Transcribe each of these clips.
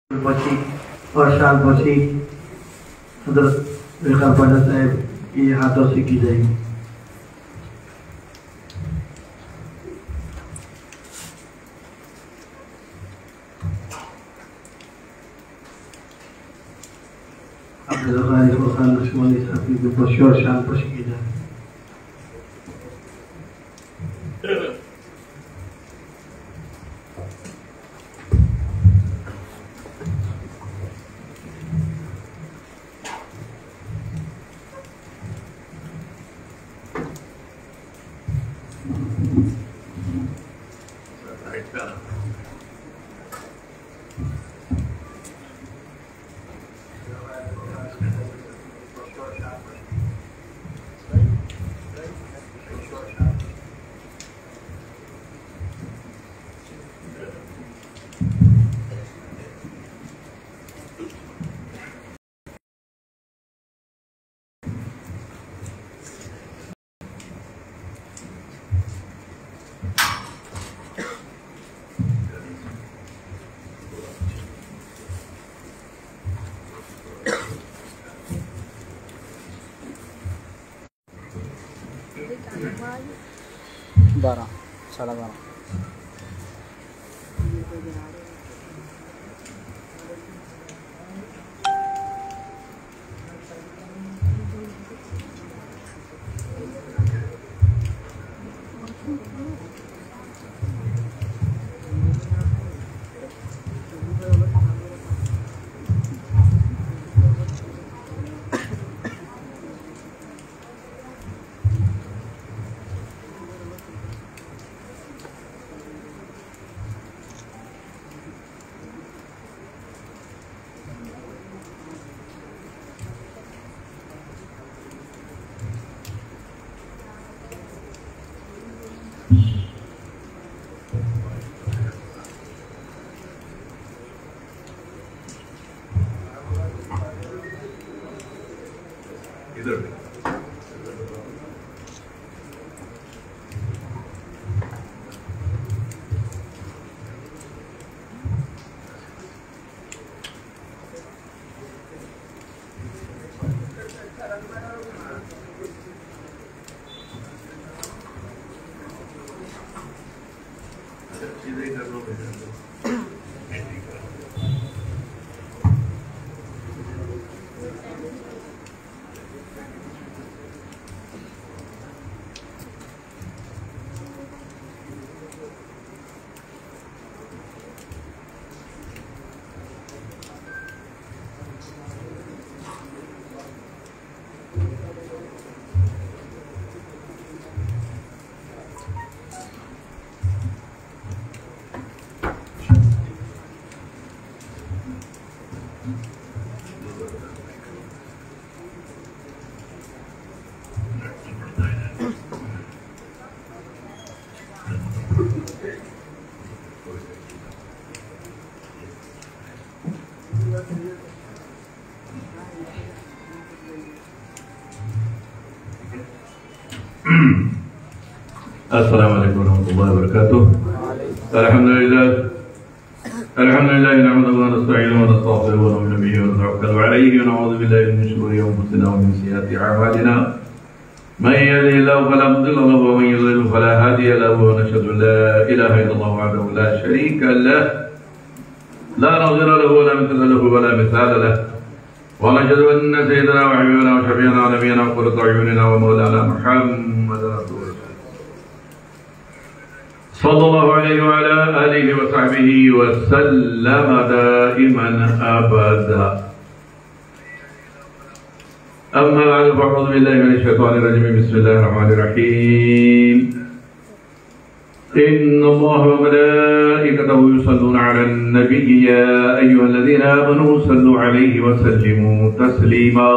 پوشی اور شال پوشی حضرت وقار پاجا صاحب کی ہاتھوں سے کی جائے گی. خان لکشمانی صاحب کی پوشی اور شال پوشی کی جائے. بارہ ساڑھے بارہ. السلام علیکم ورحمۃ اللہ وبرکاتہ. الحمد لله نحمده ونستعينه ونستغفره ونؤمن به ونتوكل عليه ونعوذ بالله من شرور انفسنا ومن سيئات اعمالنا من يهده الله فلا مضل له ومن يضلل فلا هادي له ونشهد ان لا اله الا الله وحده لا شريك له لا نظير له ولا مثل له ولا مثال له ونشهد ان سيدنا وحبيبنا وشفيعنا ونبينا وقرة اعيننا ومولانا محمد رسول الله صلى الله عليه وعلى آله وصحبه وسلم دائما أبدا. أما بعد فأعوذ بالله من الشيطان الرجيم. بسم الله الرحمن الرحيم. إن الله وملائكته يصلون على النبي يا أيها الذين آمنوا صلوا عليه وسلموا تسليما.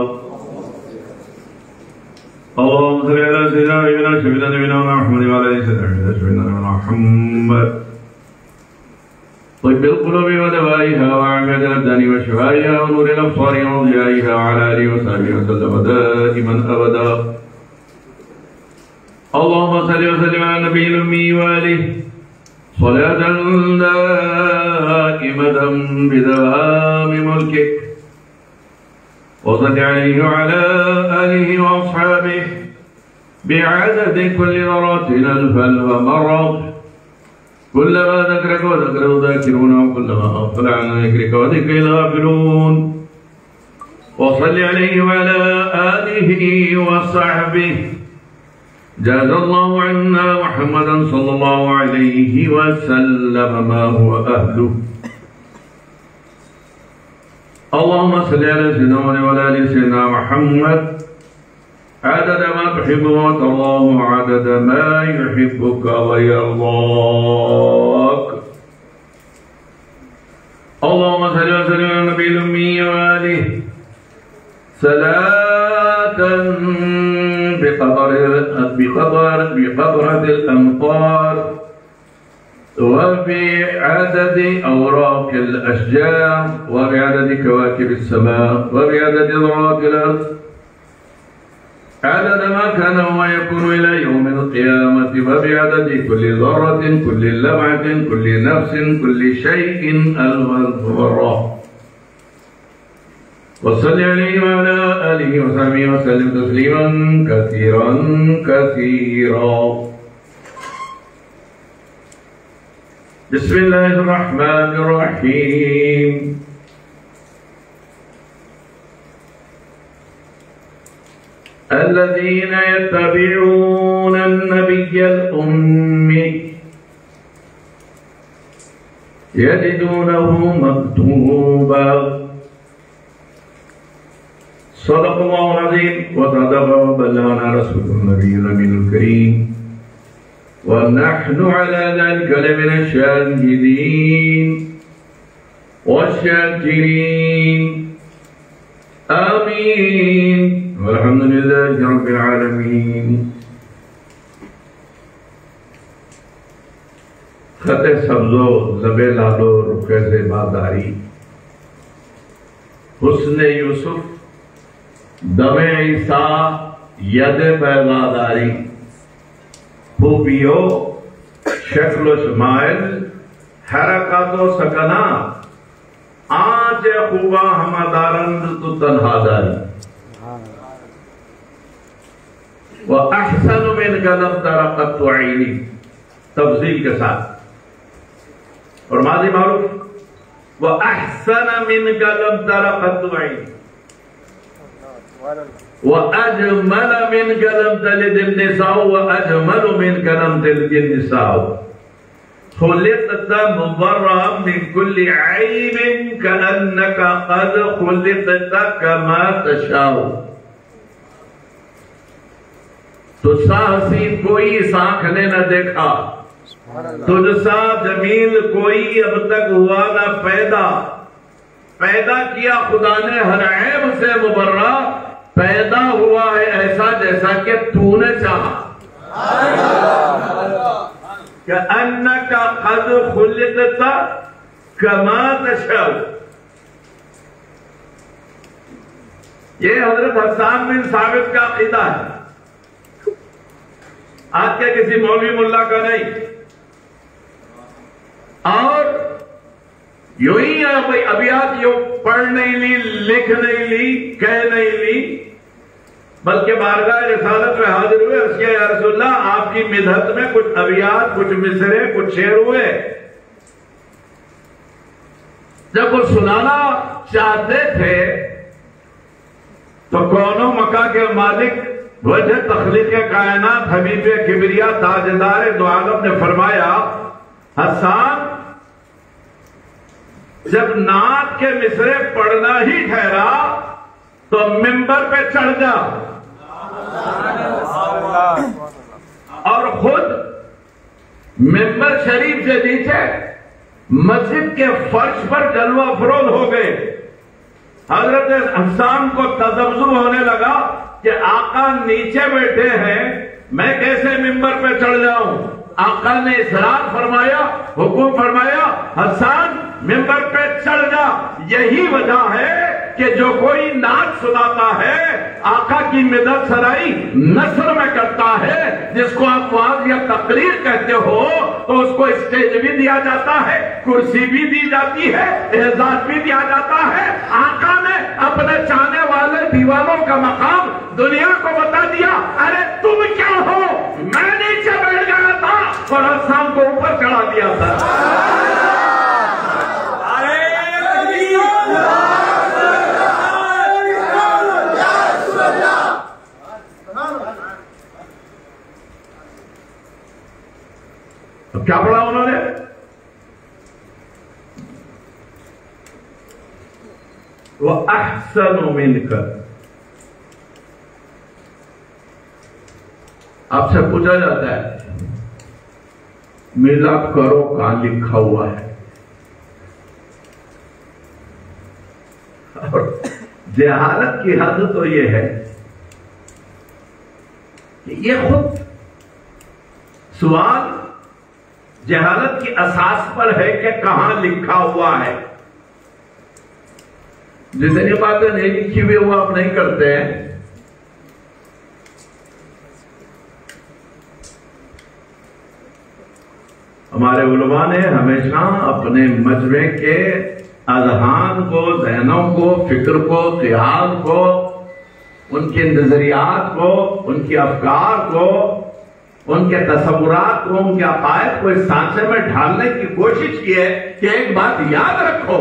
اللهم صل على سيدنا ونبينا شفيعنا نبينا محمد وعلى آله سيدنا شفيعنا محمد. طب القلوب ودوائها وعافية الأبدان وشفائها ونور الأبصار وضيائها وعلى آله وصحبه وسلم دائما أبدا. اللهم صل وسلم على النبي الأمي وآله صلاة دائمة بدوام ملكك وصل عليه وعلى آله وأصحابه بعدد كل ذرة ألفا ومرة كلما ذكرك وذكره ذاكرون وكلما أغفل عن ذكرك وذكر الغافلون وصل عليه وعلى آله وصحبه جزا الله عنا محمدا صلى الله عليه وسلم ما هو أهله اللهم صل على سيدنا وعلى آل سيدنا محمد عدد ما تحب وترضاه عدد ما يحبك ويرضاك اللهم صل وسلم على النبي الأمي وآله صلاة بقدرة الأمطار وبعدد أوراق الأشجار وبعدد كواكب السماء وبعدد ذرات الأرض عدد ما كان ويكون إلى يوم القيامة وبعدد كل ذرة كل لمعة كل نفس كل شيء ألف مرة وصل عليه وعلى آله وصحبه وسلم تسليما كثيرا كثيرا بسم الله الرحمن الرحيم الذين يتبعون النبي الأمي يجدونه مكتوبا صدق الله العظيم وصدق وبلغنا رسول النبي الأمين الكريم ونحن على ذلك لمن الشاهدين والشاكرين آمين والحمد لله رب العالمين خط سبز و زب لالو رخ زیباداری حسن یوسف دم عیسیٰ ید بیضاداری خوبیو شکل و شمائل حرکات و سکنات آج خوبا ہمادارند تو تنہا داری وَأَحْسَنُ مِنْكَ لَمْ تَرَ قَطُّ عَيْنِي تفضیل کے ساتھ اور ماضی معروف وَأَحْسَنَ مِنْكَ لَمْ تَرَ قَطُّ عَيْنِي وَأَجْمَلَ مِنْكَ لَمْ تَلِدِ النِّسَاءُ وَأَجْمَلُ مِنْكَ لَمْ تَلِدِ النِّسَاءُ خلقت مبرأ من كل عيب كأنك قد خلقت كما تشاء تجھ سا حسین کوئی اس آنکھ نے نہ دیکھا تجھ سا جمیل کوئی اب تک ہوا نہ پیدا کیا خدا نے ہر عیب سے مبرہ پیدا ہوا ہے ایسا جیسا کہ تو نے چاہا كأنك قد خلقت كما تشاء یہ حضرت حسان بن ثابت کا عقیدہ ہے آج کے کسی مولوی ملا کا نہیں اور یوں ہی کوئی ابیات یوں پڑھ نہیں لی لکھ نہیں لی کہہ نہیں لی بلکہ بارگاہ رسالت میں حاضر ہوئے اس کے یا رسول اللہ آپ کی مدحت میں کچھ ابیات کچھ مصرے کچھ شعر ہوئے جب وہ سنانا چاہتے تھے تو کون و مکہ کے مالک وجہ تخلیق کائنات حبیب کبریا تاجدار دو عالم نے فرمایا حسان جب نعت کے مصرے پڑھنا ہی ٹھہرا تو ممبر پہ چڑھ جا اور خود ممبر شریف سے نیچے مسجد کے فرش پر جلوہ افروز ہو گئے حضرت حسان کو تذبذب ہونے لگا کہ آقا نیچے بیٹھے ہیں میں کیسے ممبر پہ چڑھ جاؤں آقا نے اصرار فرمایا حکم فرمایا حسان ممبر پہ چڑھ جا یہی وجہ ہے کہ جو کوئی نعت سناتا ہے آقا کی مدد سرائی نثر میں کرتا ہے، جس کو آپ واعظ یا تقریر کہتے ہو، تو اس کو اسٹیج بھی دیا جاتا ہے، کرسی بھی دی جاتی ہے، اعزاز بھی دیا جاتا ہے۔ آقا نے اپنے چاہنے والے دیوانوں کا مقام دنیا کو بتا دیا۔ ارے تم کیا ہو؟ میں نیچے بیٹھ گیا تھا اور آسمان کو اوپر چڑھا دیا تھا۔ کیا پڑھا انہوں نے؟ وَأَحْسَنُ مِنْكَ۔ آپ سے پوچھا جاتا ہے ملاد کرو کہاں لکھا ہوا ہے؟ اور جہالت کی حد تو یہ ہے کہ یہ خود سوال جہالت کی اساس پر ہے کہ کہاں لکھا ہوا ہے۔ جتنی باتیں نہیں لکھی ہوئی وہ آپ نہیں کرتے ہیں۔ ہمارے علماء نے ہمیشہ اپنے مجمع کے اذہان کو، ذہنوں کو، فکر کو، خیال کو، ان کے نظریات کو، ان کے افکار کو، ان کے تصورات کو، ان کے عقائد کو اس سانچے میں ڈھالنے کی کوشش کی ہے کہ ایک بات یاد رکھو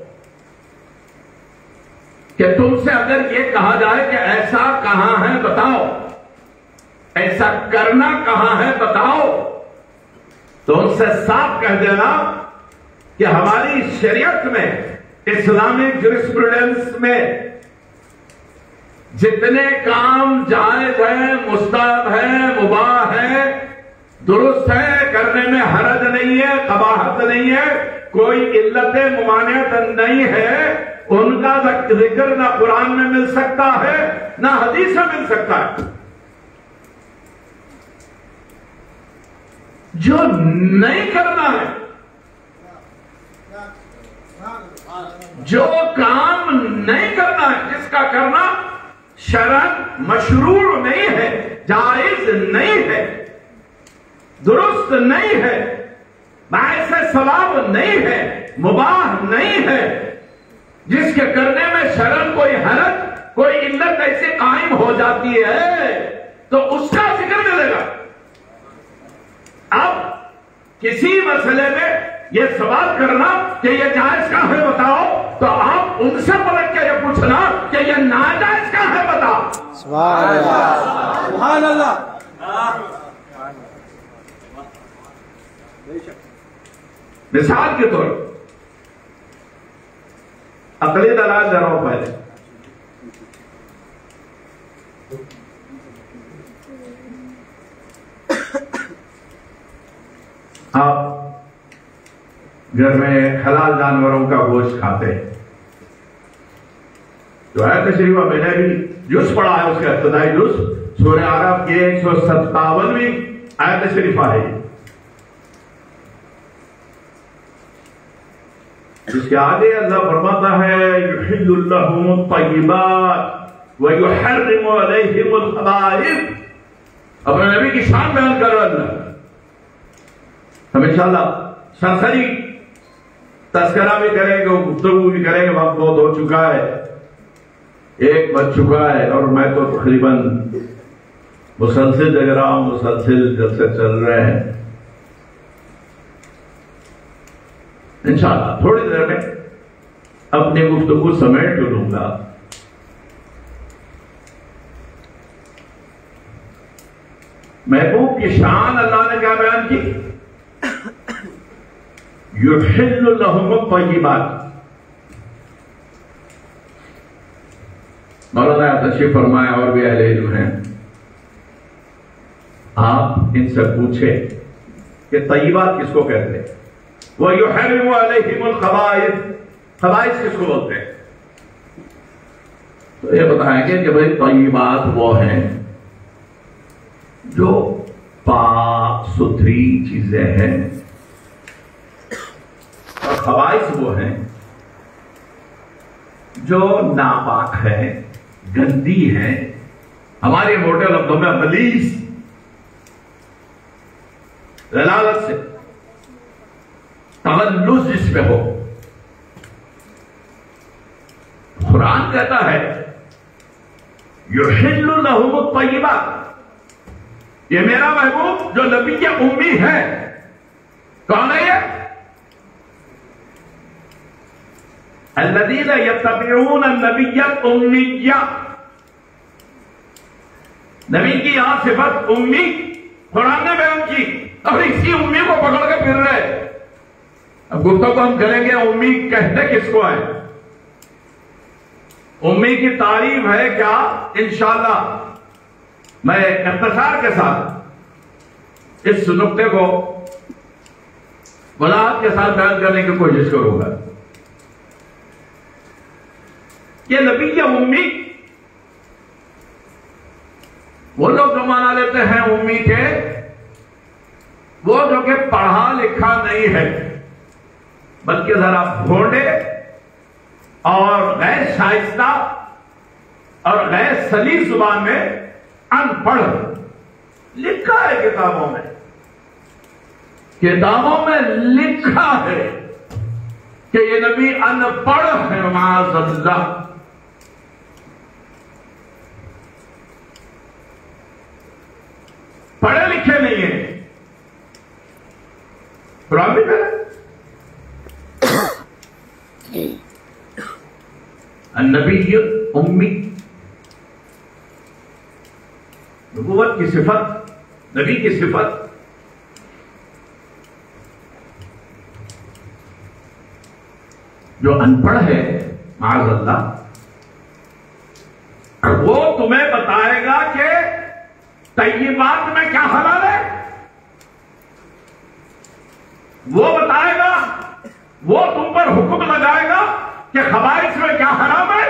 کہ تم سے اگر یہ کہا جائے کہ ایسا کہاں ہے بتاؤ، ایسا کرنا کہاں ہے بتاؤ، تو ان سے صاف کہہ دینا کہ ہماری شریعت میں، اسلامک جورسپروڈنس میں جتنے کام جائز ہیں، مستحب ہیں، مباح ہیں، درست ہے، کرنے میں حرج نہیں ہے، قباحت نہیں ہے، کوئی علت ممانعت نہیں ہے، ان کا ذکر نہ قرآن میں مل سکتا ہے نہ حدیث میں مل سکتا ہے۔ جو نہیں کرنا ہے، جو کام نہیں کرنا ہے، جس کا کرنا شرعاً مشروع نہیں ہے، جائز نہیں ہے، درست نہیں ہے، باعث ثواب نہیں ہے، مباح نہیں ہے، جس کے کرنے میں شرعاً کوئی حرج، کوئی علت ایسی قائم ہو جاتی ہے تو اس کا ذکر ملے گا۔ اب کسی مسئلے میں یہ سوال کرنا کہ یہ جائز کہاں ہے بتاؤ، تو آپ ان سے پلٹ کے یہ پوچھنا کہ یہ ناجائز کہاں ہے بتاؤ۔ سبحان اللہ۔ مثال کے طور عقلی دلائل دے رہا ہوں پہلے۔ آپ گھر میں حلال جانوروں کا گوشت کھاتے ہیں، جو آیت شریفہ میں نے بھی جز پڑھا ہے، اس کا ابتدائی جز سورہ اعراف کی 157ویں آیت شریفہ ہے، جس کے آگے اللہ فرماتا ہے یحل لهم الطیبات ویحرم علیہم الخبائث۔ اپنے نبی کی شان بیان کر رہا اللہ۔ ہم انشاءاللہ سرسری تذکرہ بھی کریں گے، گفتگو بھی کریں گے، وقت بہت ہو چکا ہے، 1 بج چکا ہے، اور میں تو تقریباً مسلسل جگ رہا ہوں، مسلسل جلسے چل رہے ہیں۔ انشاءاللہ تھوڑی دیر میں اپنی گفتگو سمیٹ لوں گا۔ محبوب کی شان اللہ نے کیا بیان کی؟ یحل لهم الطیبات۔ مولانا تشریف فرمایا، اور بھی اہل علم ہیں، آپ ان سے پوچھیں کہ طیبات کس کو کہتے ہیں؟ وَيُحَرِّمُ عَلَيْهِمُ الْخَبَائِثَ، خبائث کس کو بولتے ہیں؟ تو یہ بتائیں گے کہ بھئی طیبات وہ ہیں جو پاک ستھری چیزیں ہیں، اور خبائث وہ ہیں جو ناپاک ہے، گندی ہے، ہمارے موٹے لفظوں میں غلیظ، دلالت سے تغلظ جس میں ہو. قرآن کہتا ہے یحل لہم الطیبات، یہ میرا محبوب جو نبی امی ہے. کون ہے یہ؟ الذین یتبعون النبی الامی، نبی کی یہاں صفت امی قرآن نے بیان کی، اور اسی امی کو پکڑ کے پھر رہے. اب گفتگو ہم کریں گے امی کہتے کس کو ہے، امی کی تعریف ہے کیا. انشاءاللہ میں اختصار کے ساتھ اس نقطے کو وضاحت کے ساتھ بیان کرنے کی کوشش کروں گا. یہ نبی یا امی، وہ لوگ جو مانا لیتے ہیں امی کے، وہ جو کہ پڑھا لکھا نہیں ہے بلکہ ذرا بھونڈے اور غیر شائستہ اور غیر سلیس زبان میں ان پڑھ. لکھا ہے کتابوں میں، کتابوں میں لکھا ہے کہ یہ نبی ان پڑھ ہے. معاذ اللہ. پڑھے لکھے نہیں ہیں. قرآن بھی کہہ رہے النبی امی، نبوت کی صفت، نبی کی صفت. جو ان پڑھ ہے معاذ اللہ، وہ تمہیں بتائے گا کہ طیبات میں کیا حلال ہے، وہ بتائے گا، وہ تم پر حکم لگائے گا کہ خبائث میں کیا حرام ہے.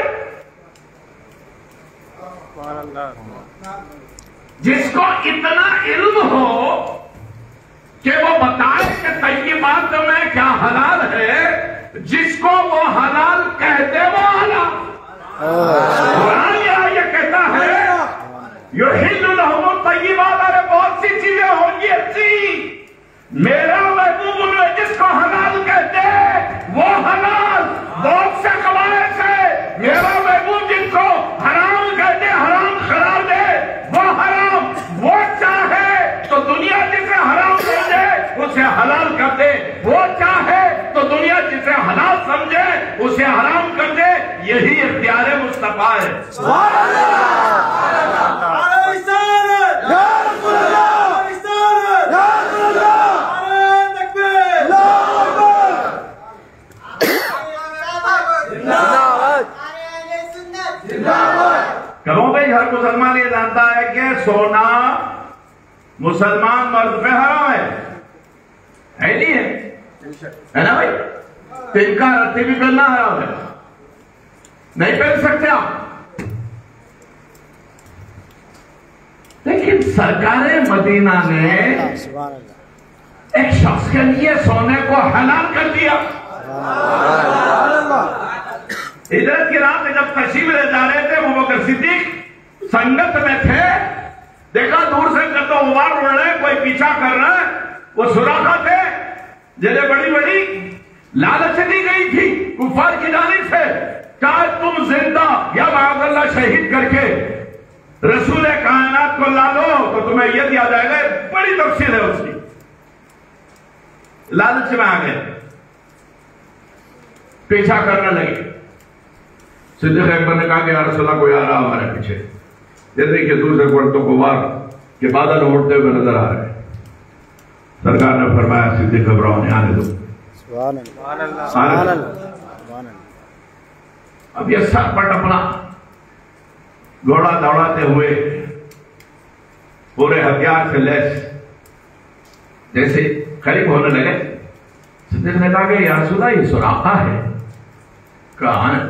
جس کو اتنا علم ہو کہ وہ بتائے کہ طیبات میں کیا حلال ہے، جس کو وہ حلال کہتے وہ حلال. قرآن یہ کہتا ہے یحل لہم الطیبات. ارے بہت سی چیزیں ہوں گی اچھی، میرا محبوب ان میں جس کو حلال کہتے وہ حلال. بہت سے قبائل ہے میرا محبوب جن کو حرام کہتے، حرام قرار دے وہ حرام. وہ چاہے تو دنیا جسے حرام کر دے اسے حلال کر دے، وہ چاہے تو دنیا جسے حلال سمجھے اسے حرام کر دے. یہی اختیار مصطفیٰ ہے. سبحان اللہ. کہوں بھائی ہر مسلمان یہ جانتا ہے کہ سونا مسلمان مرد پہ حرام ہے نہیں ہے نا بھائی. تو ان کا رتی بھی پہننا حرام ہے، نہیں پہن سکتے آپ. لیکن سرکار مدینہ نے ایک شخص کے لیے سونے کو حلال کر دیا. ہجرت کی رات میں جب تشریف لے جا رہے تھے ابوبکر صدیق سنگت میں تھے، دیکھا دور سے جب تو غبار اڑ رہے، کوئی پیچھا کر رہا ہے. وہ سوراخا تھے جنہیں بڑی بڑی لالچ دی گئی تھی کفار کی جانب سے، کہا تم زندہ یا معاذ اللہ شہید کر کے رسول کائنات کو لا دو تو تمہیں یہ دیا جائے گا. بڑی تفصیل ہے اس کی. لالچ میں آ گئے، پیچھا کرنے لگے. صدیق اکبر نے کہا کہ یا رسول اللہ کوئی آ رہا ہمارے پیچھے. یہ دیکھیے دور سے پڑھتوں کو وار کے بادل اڑتے ہوئے نظر آ رہے ہیں. سرکار نے فرمایا صدیق گھبراؤ نہیں، آنے دو. سبحان اللہ سبحان اللہ. اب یہ سر پٹ اپنا گھوڑا دوڑاتے ہوئے پورے ہتھیار سے لیس جیسے قریب ہونے لگے. صدیق نے کہا کہ یا رسول اللہ یہ سوراخا ہے. کہاں ہے؟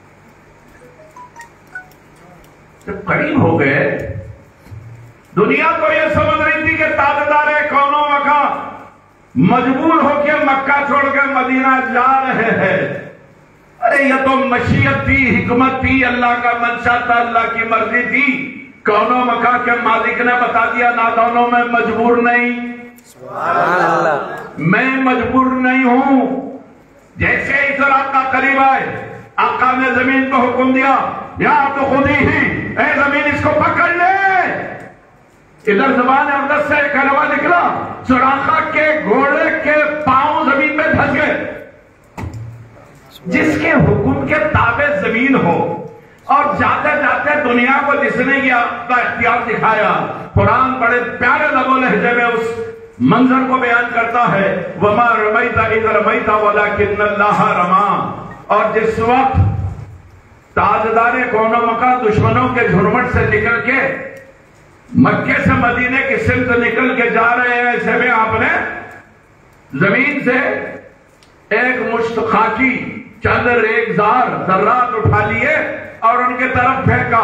جب قریب ہو گئے، دنیا تو یہ سمجھ رہی تھی کہ تابعدار کون و مکان مجبور ہو کے مکہ چھوڑ کے مدینہ جا رہے ہیں. ارے یہ تو مشیت تھی، حکمت تھی، اللہ کا منشا تھا، اللہ کی مرضی تھی. کونوں مکان کے مالک نے بتا دیا نادانوں میں مجبور نہیں. سبحان اللہ. میں مجبور نہیں ہوں. جیسے اس رات کا قریب آئے آقا نے زمین کو حکم دیا یا تو خود ہی اے زمین اس کو پکڑ لے. ادھر زبان اقدس سے ایک حلوہ نکلا، سراخا کے گھوڑے کے پاؤں زمین میں دھس گئے. جس کے حکم کے تابع زمین ہو اور جاتے جاتے دنیا کو جس نے یہ اپنا اختیار دکھایا. قرآن بڑے پیارے لب و لہجے میں اس منظر کو بیان کرتا ہے وما رمیت اذ رمیت ولکن اللہ رما. اور جس وقت تاجدار کون و مکان دشمنوں کے جھرمٹ سے نکل کے مکے سے مدینے کی سمت نکل کے جا رہے ہیں، ایسے میں آپ نے زمین سے ایک مشت خاکی چند ریگزار ذرات اٹھا لیے اور ان کے طرف پھینکا.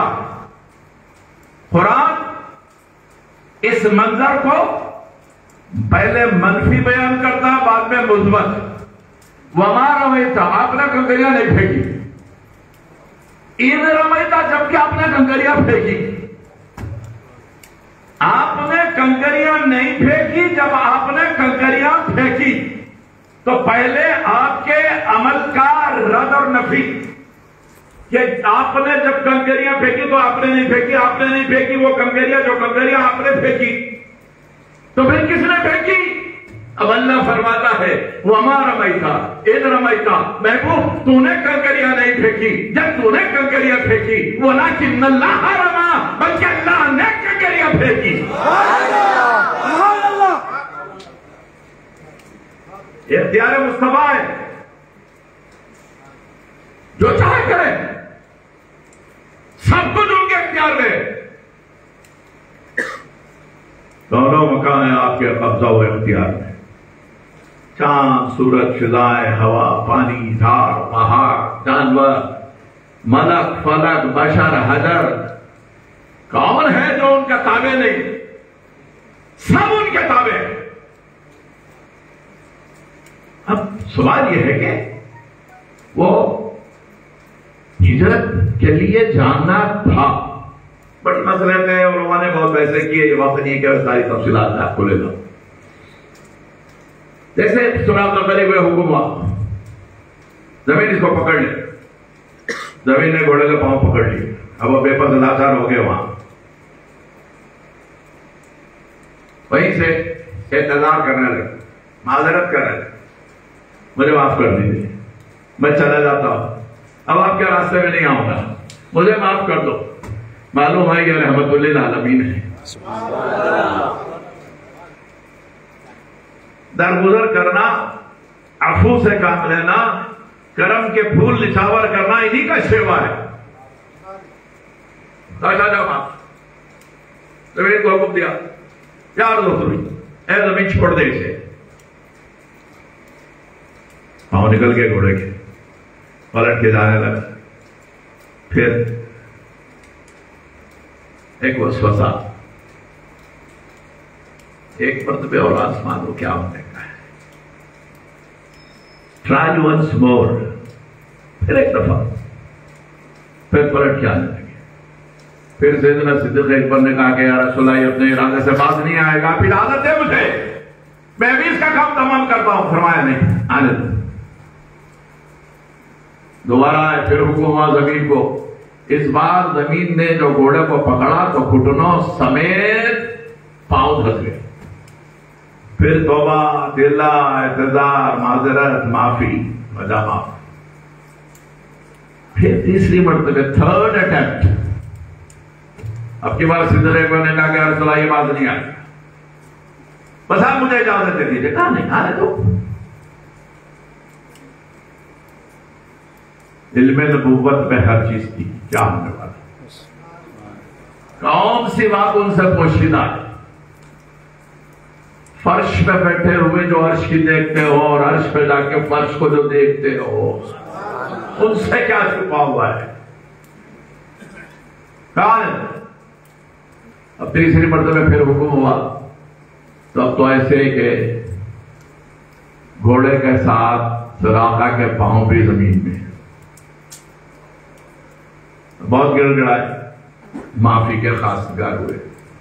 قرآن اس منظر کو پہلے منفی بیان کرتا ہے، بعد میں مثبت. وما رمیت، آپ نے کنکریاں نہیں پھینکی. اذ رمیت، جبکہ آپ نے کنکریاں پھینکی. آپ نے کنکریاں نہیں پھینکی. جب آپ نے کنکریاں پھینکی تو پہلے آپ کے عمل کا رد اور نفی کہ آپ نے جب کنکریاں پھینکی تو آپ نے نہیں پھینکی، آپ نے نہیں پھینکی وہ کنکریاں جو کنکریاں آپ نے پھینکی. تو پھر کس نے پھینکی؟ اب اللہ فرماتا ہے وما رمیت اذ رمیت، محبوب تو نے کنکریاں نہیں پھینکی جب تو نے کنکریاں پھینکی، ولکن اللہ رما، بلکہ اللہ نے کنکریاں پھینکی. اختیار مصطفیٰ ہے، جو چاہے کرے، سب کچھ ان کے اختیار میں. دونوں مکان ہیں آپ کے قبضہ و اختیار میں. چاند، سورج، فضائیں، ہوا، پانی، دھار، پہاڑ، جانور، ملک، فلک، بشر، حجر، کون ہے جو ان کا تابع نہیں؟ سب ان کے تابع ہیں. اب سوال یہ ہے کہ وہ ہجرت کے لیے جاننا تھا. بڑی مسئلے میں علماء نے بہت بحثیں کی ہے، یہ وقت نہیں ہے کہ ساری تفصیلات میں آپ کو لے جاؤں. جیسے سورہ پہلے ہوئے حکم ہوا زمین اس کو پکڑ لے. زمین نے گھوڑے کے پاؤں پکڑ لیے. اب وہ بے پرد لاچار ہو گئے. وہاں وہیں سے اعتذار کرنے لگے، معذرت کرنے لگے، مجھے معاف کر دیجیے، میں چلا جاتا ہوں، اب آپ کے راستے میں نہیں آؤں گا، مجھے معاف کر دو. معلوم ہے کہ رحمت للعالمین ہے. درگزر کرنا، عفو سے کام لینا، کرم کے پھول نچھاور کرنا انہی کا شیوا ہے. جاؤ آپ زمین کو حکم دیا یار دوستوں اے زمین چھوڑ دے اسے. پاؤں نکل کے گھوڑے کے پلٹ کے جانے لگا. پھر ایک وسوسہ، ایک مرتبہ اور آسمان کو کیا ہونے کا ہے. ٹرائی ونس مور، پھر ایک دفعہ، پھر پلٹ کے آنے لگے. پھر سیدنا صدیق اکبر نے کہا کہ یا رسول اللہ اپنے ارادے سے باز نہیں آئے گا، پھر عادت ہے مجھے، میں بھی اس کا کام تمام کرتا ہوں. فرمایا نہیں، آنے دو. دوبارہ آئے، پھر حکم ہوا زمین کو. اس بار زمین نے جو گھوڑے کو پکڑا تو گھٹنوں سمیت پاؤں دھس گئے. پھر توبہ، دلہ، اعتذار، معذرت، معافی، وجہ معاف. پھر تیسری مرتبہ، تھرڈ اٹیمپٹ، اب کی بار صدیق اکبر نے کہا کہ یا رسول اللہ یہ بات نہیں آئی، بس آپ مجھے اجازت دے دیجیے. کہا نہیں، آنے دو. علم نبوت میں ہر چیز تھی، کیا ہونے والا، کون سی بات ان سے پوشیدہ ہے. فرش پہ بیٹھے ہوئے جو عرش کی دیکھتے ہو اور عرش پہ جا کے فرش کو جو دیکھتے ہو، ان سے کیا چھپا ہوا ہے. کہاں ہے؟ اب تیسری مرتبہ پھر حکم ہوا تو اب تو ایسے کہ گھوڑے کے ساتھ سراقہ کے پاؤں بھی زمین میں. بہت گڑ گڑائے، معافی کے خواستگار ہوئے۔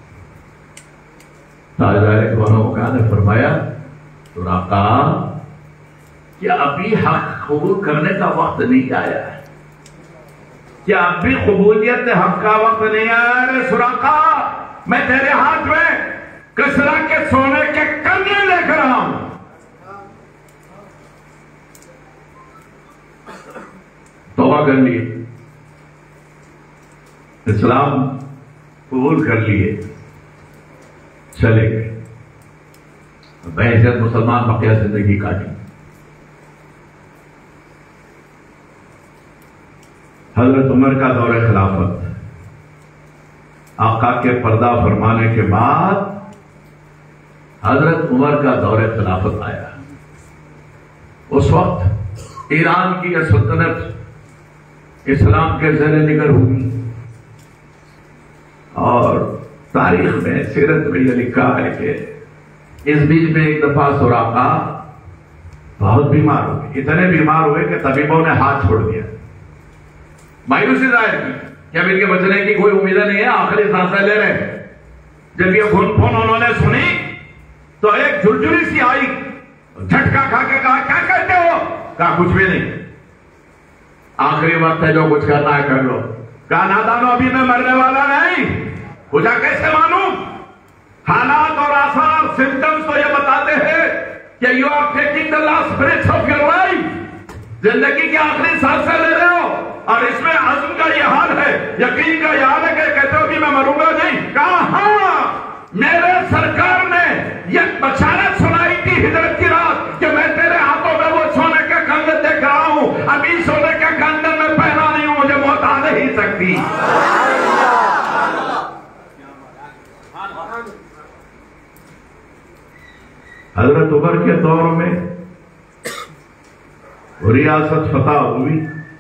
تاجدار کونوں کا نے فرمایا سراقہ کیا ابھی حق قبول کرنے کا وقت نہیں آیا ہے؟ کیا اب بھی قبولیت حق کا وقت نہیں آیا ہے؟ سراقہ میں تیرے ہاتھ میں کسرا کے سونے کے کنگن لے کر رہا ہوں۔ توبہ کر لیے، اسلام قبول کر لیے، چلے گئے، بحیثیت مسلمان بقیہ زندگی کاٹی۔ حضرت عمر کا دور خلافت، آقا کے پردہ فرمانے کے بعد حضرت عمر کا دور خلافت آیا۔ اس وقت ایران کی یہ سلطنت اسلام کے زیر نگر ہوئی، اور تاریخ میں سیرت میں یہ لکھا ہے کہ اس بیچ میں ایک دفعہ سراقہ بہت بیمار ہوئے، اتنے بیمار ہوئے کہ طبیبوں نے ہاتھ چھوڑ دیا، مایوسی ظاہر کی کہ اب ان کے بچنے کی کوئی امید نہیں ہے، آخری سانسیں لے رہے ہیں۔ جب یہ گھن پھن انہوں نے سنی تو ایک جھرجھری سی آئی، جھٹکا کھا کے کہا کیا کہتے ہو؟ کہا کچھ بھی نہیں، آخری وقت ہے، جو کچھ کرنا ہے کر لو۔ کہا نادانو ابھی میں مرنے والا نہیں، مجھے کیسے معلوم؟ حالات اور آثار سمپٹمز تو یہ بتاتے ہیں کہ you are taking the last breath of your life, زندگی کی آخری سانسیں لے رہے ہو، اور اس میں عزم کا یہ حال ہے، یقین کا یہ حال ہے کہ کہتے ہو کہ میں مروں گا نہیں۔ کہا ہاں، میرے سرکار نے یہ بشارت سنائی تھی ہجرت کی رات کہ میں تیرے ہاتھوں میں وہ سونے کا کنگن دیکھ رہا ہوں، ابھی سونے کا کنگن میں پہنا نہیں ہوں، مجھے موت آ نہیں سکتی۔ حضرت عمر کے دور میں ریاست فتح ہوئی،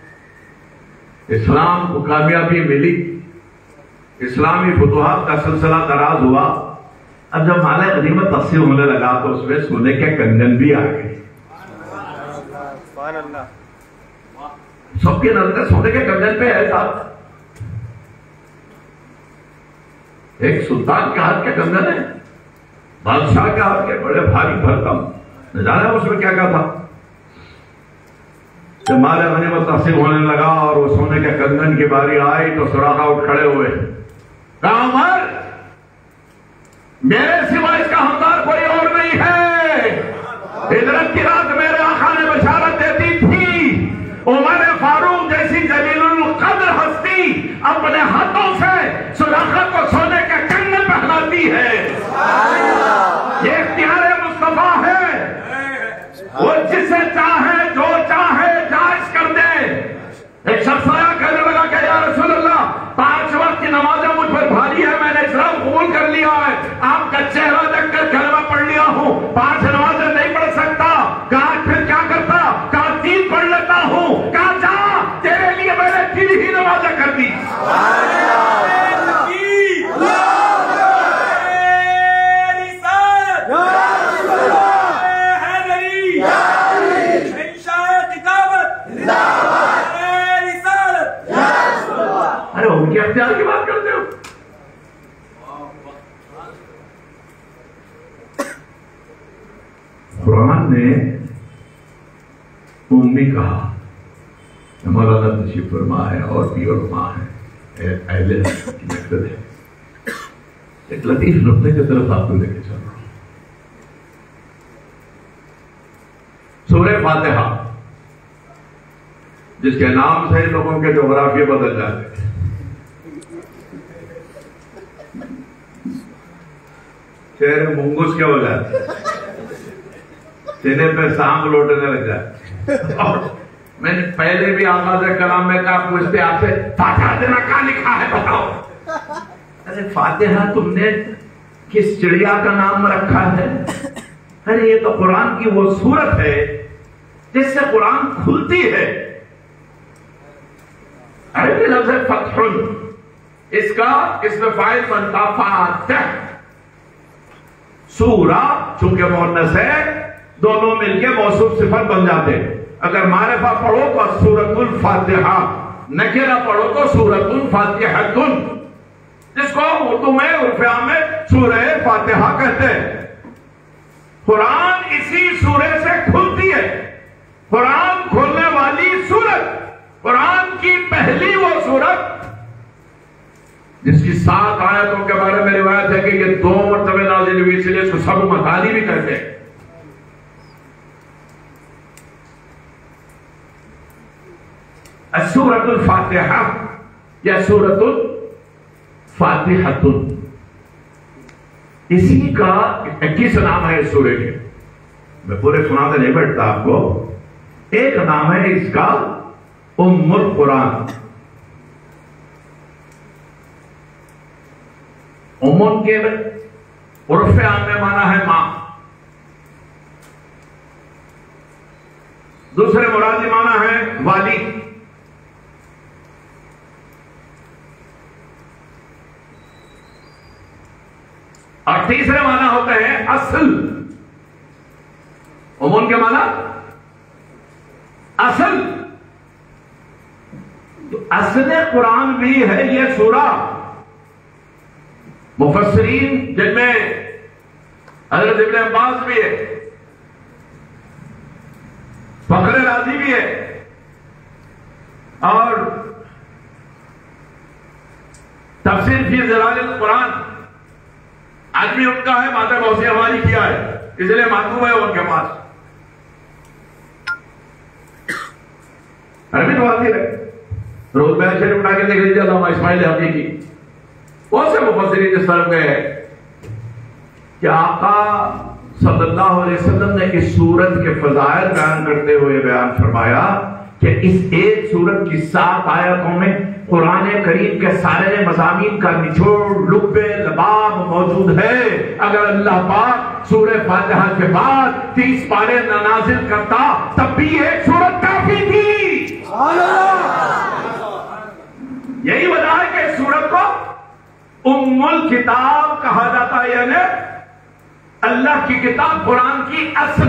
اسلام کو کامیابی ملی، اسلامی فتوحات کا سلسلہ دراز ہوا۔ اب جب مال غنیمت تقسیم ہونے لگا تو اس میں سونے کے کنگن بھی آ گئے، سب کی نظریں سونے کے کنگن پہ ہے صاحب۔ ایک سلطان کے ہاتھ کے کنگن ہے، بادشاہ کے ہاتھ کے بڑے بھاری بھرکم، نہ جانا اس میں کیا کیا تھا۔ جب مال غنیمت تقسیم ہونے لگا اور وہ سونے کے کنگن کی باری آئی تو سراقہ اٹھ کھڑے ہوئے، کہا عمر میرے سوا اس کا ہمدار کوئی اور نہیں ہے۔ ہجرت کی رات میرے آقا نے بشارت دیتی تھی، عمر فاروق جیسی جلیل القدر ہستی اپنے ہاتھوں سے سراقہ کو سونے کے کنگن پہناتی ہے۔ یہ اختیار مصطفیٰ ہے، وہ جسے چاہے جو چاہے جائز کر دے۔ ایک شخص آیا کہنے لگا کہ یا رسول اللہ 5 وقت کی نمازیں مجھ پر بھاری ہے، میں نے اسلام قبول کر لیا ہے، آپ کا چہرہ دیکھ کر کلمہ پڑھ لیا ہوں، 5 نمازیں نہیں پڑھ سکتا۔ کہا پھر کیا کرتا؟ کہا 3 پڑھ لیتا ہوں۔ کہا جا، تیرے لیے میں نے 3 ہی نمازیں کر دی۔ ارے ان کے اختیار کی بات کرتے ہو؟ قرآن نے امی کہا، مولانا تشریف فرما ہے اور بھی علماء ہیں، اہل کی مقصد ہے۔ ایک لطیف نقطے کی طرف آپ کو لے کے چل رہا ہوں۔ سورہ فاتحہ جس کے نام سے لوگوں کے جغرافیے بدل جاتے ہیں، چہرے منگوس کے ہو جاتے، سینے پہ سانپ لوٹنے لگ جاتے۔ اور میں نے پہلے بھی آغاز کلام میں کہا، پوچھتے آپ سے فاتحہ دینا کہاں لکھا ہے بتاؤ؟ ارے فاتحہ تم نے کس چڑیا کا نام رکھا ہے؟ ارے یہ تو قرآن کی وہ سورت ہے جس سے قرآن کھلتی ہے۔ عربی لفظ فتح، اس کا اسم فاعل بنتا فاتح۔ سورہ چونکہ مؤنث ہے، دونوں مل کے موصوف صفت بن جاتے ہیں۔ اگر معرفہ پڑھو تو سورۃ الفاتحہ، نکرہ پڑھو تو سورۃ فاتحۃ، جس کو اردو میں عرف عام میں سورہ فاتحہ کہتے ہیں۔ قرآن اسی سورے سے کھلتی ہے، قرآن کھولنے والی سورت، قرآن کی پہلی وہ سورت جس کی 7 آیتوں کے بارے میں روایت ہے کہ یہ 2 مرتبہ نازل ہوئی، اس لیے اس کو سب مثانی بھی کہتے ہیں۔ سورۃ الفاتحہ یا سورۃ الفاتحۃ، اسی کا 21 نام ہے اس سورے کے، میں پورے سناتے نہیں بیٹھتا آپ کو۔ ایک نام ہے اس کا ام القرآن، امون کے عرف عام میں مانا ہے ماں، دوسرے مرادی مانا ہے والی، اور تیسرے معنی ہوتا ہے اصل۔ امون کے معنی اصل، تو اصل قرآن بھی ہے یہ سورہ۔ مفسرین جن میں حضرت ابن عباس بھی ہے، فخر رازی بھی ہے، اور تفسیر فی ظلال القرآن آدمی ان کا ہے، ماتا غوثیہ ہماری کیا ہے، اس لیے معلوم ہے ان کے پاس عربی تو آتی ہے۔ روز بیان شریف اٹھا کے دیکھ لیجیے علامہ اسماعیل حقیقی، بہت سے مفسرین اس طرف گئے ہیں کہ آقا صلی اللہ علیہ وسلم نے اس سورت کے فضائل بیان کرتے ہوئے بیان فرمایا کہ اس ایک سورت کی 7 آیتوں میں قرآن کریم کے سارے مضامین کا نچوڑ لب لباب موجود ہے۔ اگر اللہ پاک سورہ فاتحہ کے بعد 30 پارے نہ نازل کرتا تب بھی ایک سورت کافی تھی۔ یہی وجہ ہے کہ اس سورت کو ام الکتاب کہا جاتا ہے، یعنی اللہ کی کتاب، قرآن کی اصل۔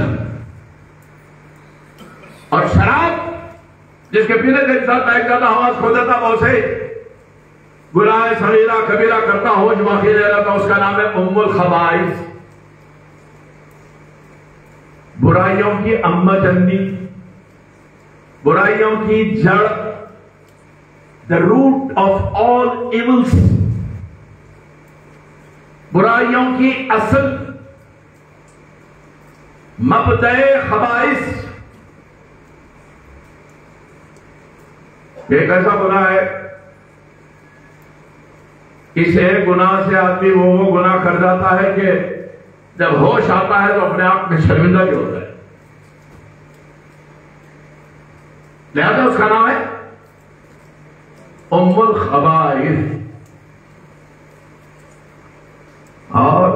اور شراب جس کے پینے کا انسان بیٹھ جاتا، آواز کھو دیتا، بہت سے گناہ صغیرہ کبیرہ کرتا، ہوش باقی رہ جاتا، اس کا نام ہے ام الخبائث، برائیوں کی اماں جنی، برائیوں کی جڑ، the root of all evils، برائیوں کی اصل، مبدأ خبائث۔ ایک ایسا گناہ ہے، اس ایک گناہ سے آدمی وہ گناہ کر جاتا ہے کہ جب ہوش آتا ہے تو اپنے آپ میں شرمندہ بھی ہوتا ہے، لہذا اس کا نام ہے ام الخبائث۔ اور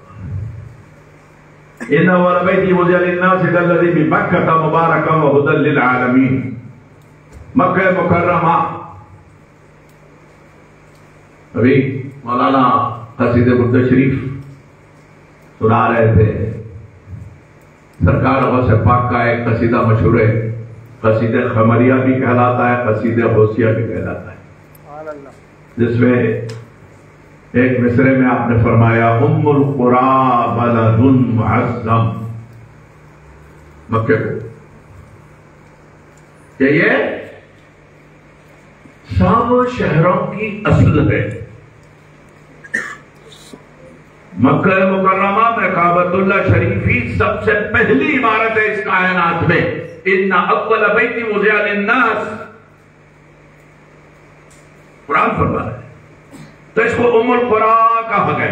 ان اول بیت وضع للناس الذی ببکۃ مبارکا وہدی للعالمین، مکہ مکرمہ۔ ابھی مولانا قصیدہ برد شریف سنا رہے تھے، سرکار غوث پاک کا ایک قصیدہ مشہور ہے، قصیدہ خمریہ بھی کہلاتا ہے، قصیدہ غوثیہ بھی کہلاتا ہے، جس میں ایک مصرے میں آپ نے فرمایا ام القرى بلد معظم، مکہ کو کہ یہ سب شہروں کی اصل ہے۔ مکہ مکرمہ میں کعبۃ اللہ شریفی سب سے پہلی عمارت ہے اس کائنات میں، ان اول بیت وضع للناس، قرآن فرما ہے، تو اس کو ام القرى کہا گیا۔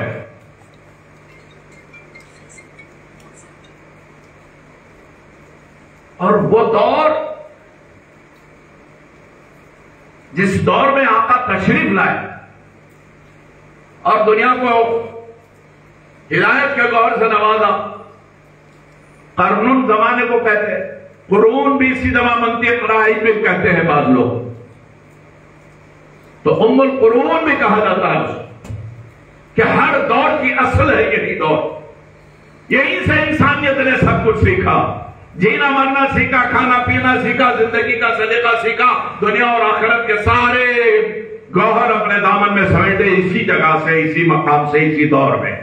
اور وہ دور جس دور میں آقا تشریف لائے اور دنیا کو ہدایت کے دور سے نوازا، قرن زمانے کو کہتے ہیں، قرون بھی اسی زماں منطق راہی بھی کہتے ہیں بعض لوگ، تو ام القرون بھی کہا جاتا ہے کہ ہر دور کی اصل ہے یہی دور، یہیں سے انسانیت نے سب کچھ سیکھا۔ جینا مرنا سیکھا، کھانا پینا سیکھا، زندگی کا سلیقہ سیکھا، دنیا اور آخرت کے سارے گوہر اپنے دامن میں سمیٹے اسی جگہ سے، اسی مقام سے، اسی دور میں۔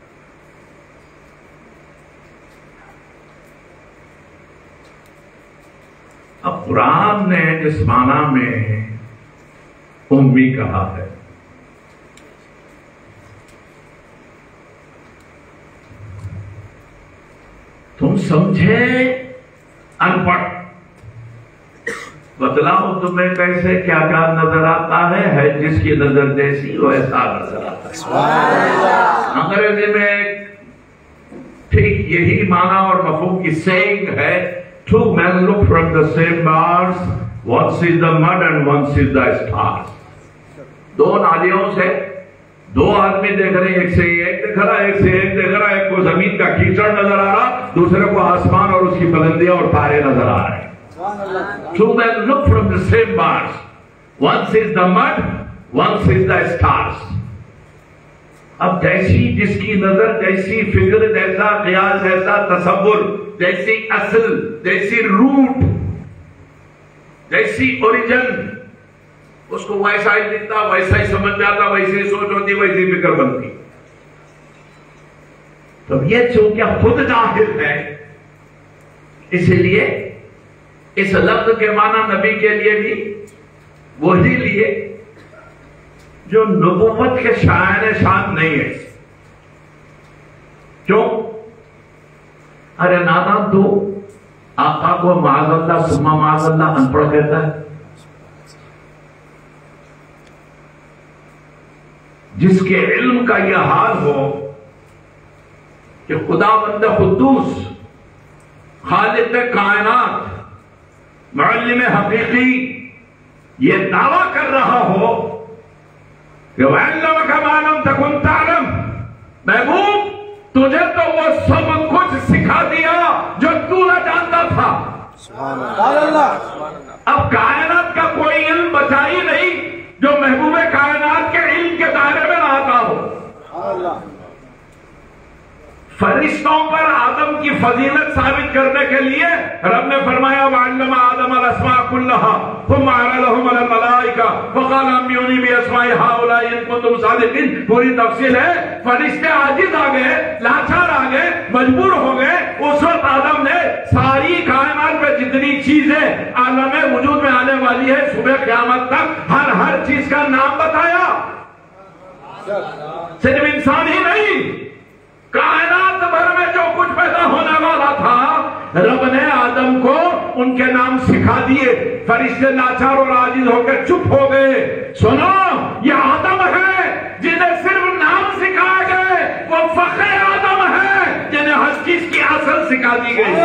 اب قرآن نے اس معنی میں امی کہا ہے۔ تم سمجھے ان پڑھ، بتلاؤ تمہیں کیسے کیا کیا نظر آتا ہے جس کی نظر جیسی وہ ایسا نظر آتا ہے۔ انگریزی میں ٹھیک یہی معنی اور مفہوم کی سینگ ہے، two men look from the same bars, one sees the mud and one sees the stars۔ دو نالیوں سے دو آدمی دیکھ رہے ہیں، ایک سے ایک دیکھ رہا ہے، ایک سے ایک دیکھ رہا ہے، ایک کو زمین کا کیچڑ نظر آ رہا، دوسرے کو آسمان اور اس کی بلندیاں اور تارے نظر آ رہے ہیں۔ Two men look from the same bars, one sees the mud, one sees the stars۔ اب جیسی جس کی نظر، جیسی فکر، جیسا خیال، جیسا تصور، جیسی اصل، جیسی روٹ، جیسی اوریجن، اس کو ویسا ہی دکھتا، ویسا ہی سمجھ جاتا، ویسی سوچ ہوتی، ویسی فکر بنتی۔ تو یہ چونکہ خود جاہل ہے، اس لیے اس لفظ کے معنی نبی کے لیے بھی وہی لیے جو نبوت کے شائن شان نہیں ہے۔ کیوں؟ ارے نادان تو آقا کو معاذ اللہ ثم معاذ اللہ ان پڑھ کہتا ہے، جس کے علم کا یہ حال ہو کہ خدا بند قدوس خالق کائنات معلم حقیقی یہ دعویٰ کر رہا ہو کہ وَعَلَّمَكَ مَا لَمْ تَكُنْ تَعْلَمْ، محبوب تجھے تو وہ سب کچھ سکھا دیا جو تو نہ جانتا تھا۔ سبحان اللہ۔ اب کائنات کا کوئی علم بچا ہی نہیں جو محبوب کائنات کے علم کے دائرے میں نہ آتا ہو۔ فرشتوں پر آدم کی فضیلت ثابت کرنے کے لیے رب نے فرمایا وَعَلَّمَ آدَمَ الْأَسْمَاءَ كُلَّهَا ثُمَّ عَرَضَهُمْ عَلَى الْمَلَائِكَةِ وَقَالَ أَنبِئُونِي بِأَسْمَاءِ هَؤُلَاءِ إِن كُنتُمْ صَادِقِينَ۔ پوری تفصیل ہے، فرشتے عاجز آ گئے، لاچار آ گئے، مجبور ہو گئے۔ اس وقت آدم نے ساری کائنات میں جتنی چیزیں عالم وجود میں آنے والی ہے صبح قیامت تک ہر چیز کا نام بتایا۔ صرف انسان ہی نہیں، کائنات بھر میں جو کچھ پیدا ہونے والا تھا رب نے آدم کو ان کے نام سکھا دیے۔ فرشتے لاچار اور عاجز ہو کے چپ ہو گئے۔ سنو، یہ آدم ہے جنہیں صرف نام سکھائے گئے، وہ فخر آدم ہے جنہیں ہر چیز کی اصل سکھا دی گئی۔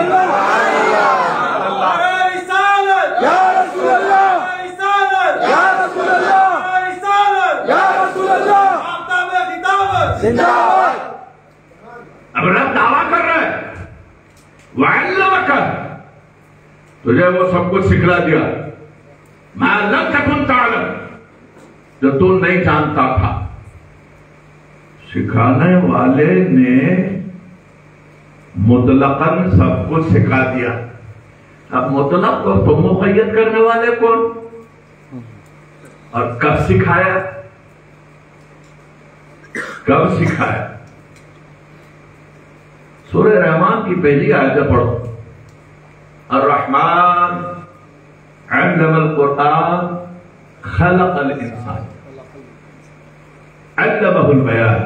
اب رب دعویٰ کر رہا ہے وَعَلَّمَكَ، تجھے وہ سب کچھ سکھلا دیا، مَا لَمْ تَكُنْ تَعْلَمْ، جو تو نہیں جانتا تھا۔ سکھانے والے نے مطلقاً سب کچھ سکھا دیا۔ اب مطلق کو تو مقید کرنے والے کون اور کب سکھایا؟ کب سکھایا؟ سورہ رحمان کی پہلی آیت پڑھو، الرحمن علم القرآن خلق الانسان علمہ البیان۔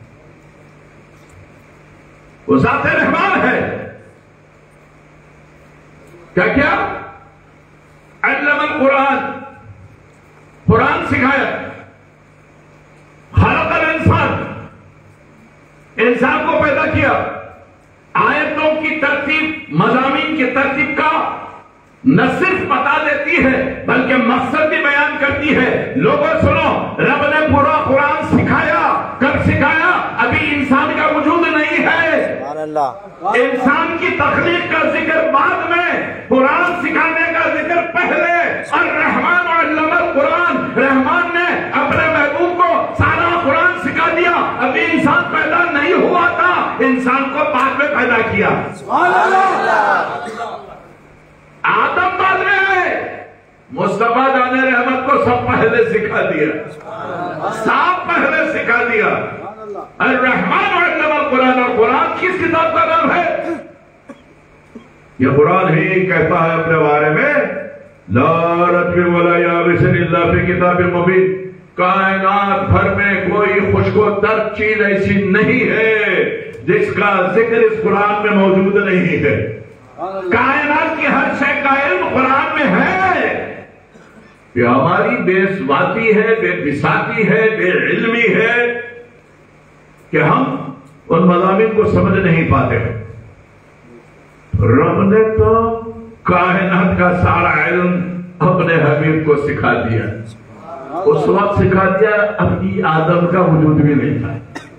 وہ ذات رحمان ہے، کیا علم القرآن، قرآن سکھایا، خلق الانسان، انسان کو پیدا کیا۔ آیتوں کی ترتیب، مضامین کی ترتیب کا نہ صرف بتا دیتی ہے بلکہ مقصد بھی بیان کرتی ہے۔ لوگوں سنو، رب نے پورا قرآن سکھایا، کب سکھایا؟ ابھی انسان کا وجود نہیں ہے، انسان کی تخلیق کا ذکر بعد میں، قرآن سکھانے کا ذکر پہلے۔ اور رحمان علم القرآن، رحمان نے اپنے محبوب کو سارا قرآن سکھا دیا۔ ابھی انسان پیدا نہیں ہوا تھا، انسان کو بعد میں پیدا کیا. آدم بعد میں آئے, مصطفیٰ جان رحمت کو سب پہلے سکھا دیا, صاحب پہلے سکھا دیا. الرحمن علم القرآن, اور قرآن کس کتاب کا نام ہے؟ یہ قرآن ہی کہتا ہے اپنے بارے میں لا رتب ولا یابس الا فی کتاب مبین. کائنات بھر میں کوئی خشک و تر چیز ایسی نہیں ہے جس کا ذکر اس قرآن میں موجود نہیں ہے. کائنات کی ہر شے کا علم قرآن میں ہے. یہ ہماری بے ثباتی ہے, بے بساطی ہے, بے علمی ہے کہ ہم ان مضامین کو سمجھ نہیں پاتے. رب نے تو کائنات کا سارا علم اپنے حبیب کو سکھا دیا. اس وقت سکھا دیا ابھی آدم کا وجود بھی نہیں تھا,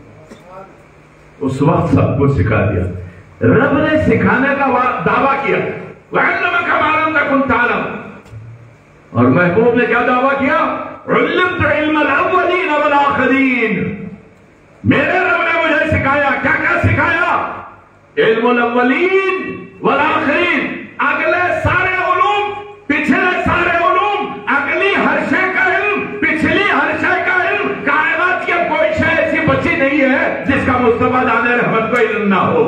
اس وقت سب کو سکھا دیا. رب نے سکھانے کا دعویٰ کیا وَعَلَّمَكَ مَا لَمْ تَكُنْ تَعْلَمُ, اور محبوب نے کیا دعویٰ کیا عُلِّمْتُ عِلْمَ الْأَوَّلِينَ وَالْآخِرِينَ. میرے رب نے مجھے سکھایا. کیا کیا سکھایا؟ علم الاولین والآخرین, اگلے سارے علوم, پچھلے سارے علوم, اگلی ہر شے کا علم, پچھلی ہر شے کا علم. کائنات کی کوئی شے ایسی بچی نہیں ہے جس کا مصطفیٰ جان رحمت کو علم نہ ہو.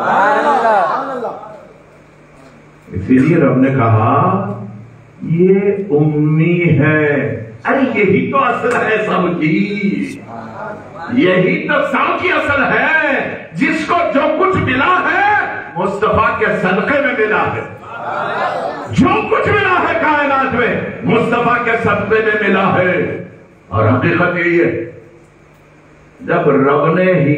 اسی لیے رب نے کہا یہ امی ہے. ارے یہی تو اصل ہے سب کی, یہی تو سب کی اصل ہے. جس کو جو کچھ ملا ہے مصطفیٰ کے صدقے میں ملا ہے. جو کچھ ملا ہے کائنات میں مصطفیٰ کے صدقے میں ملا ہے. اور حقیقت یہی ہے جب رب نے ہی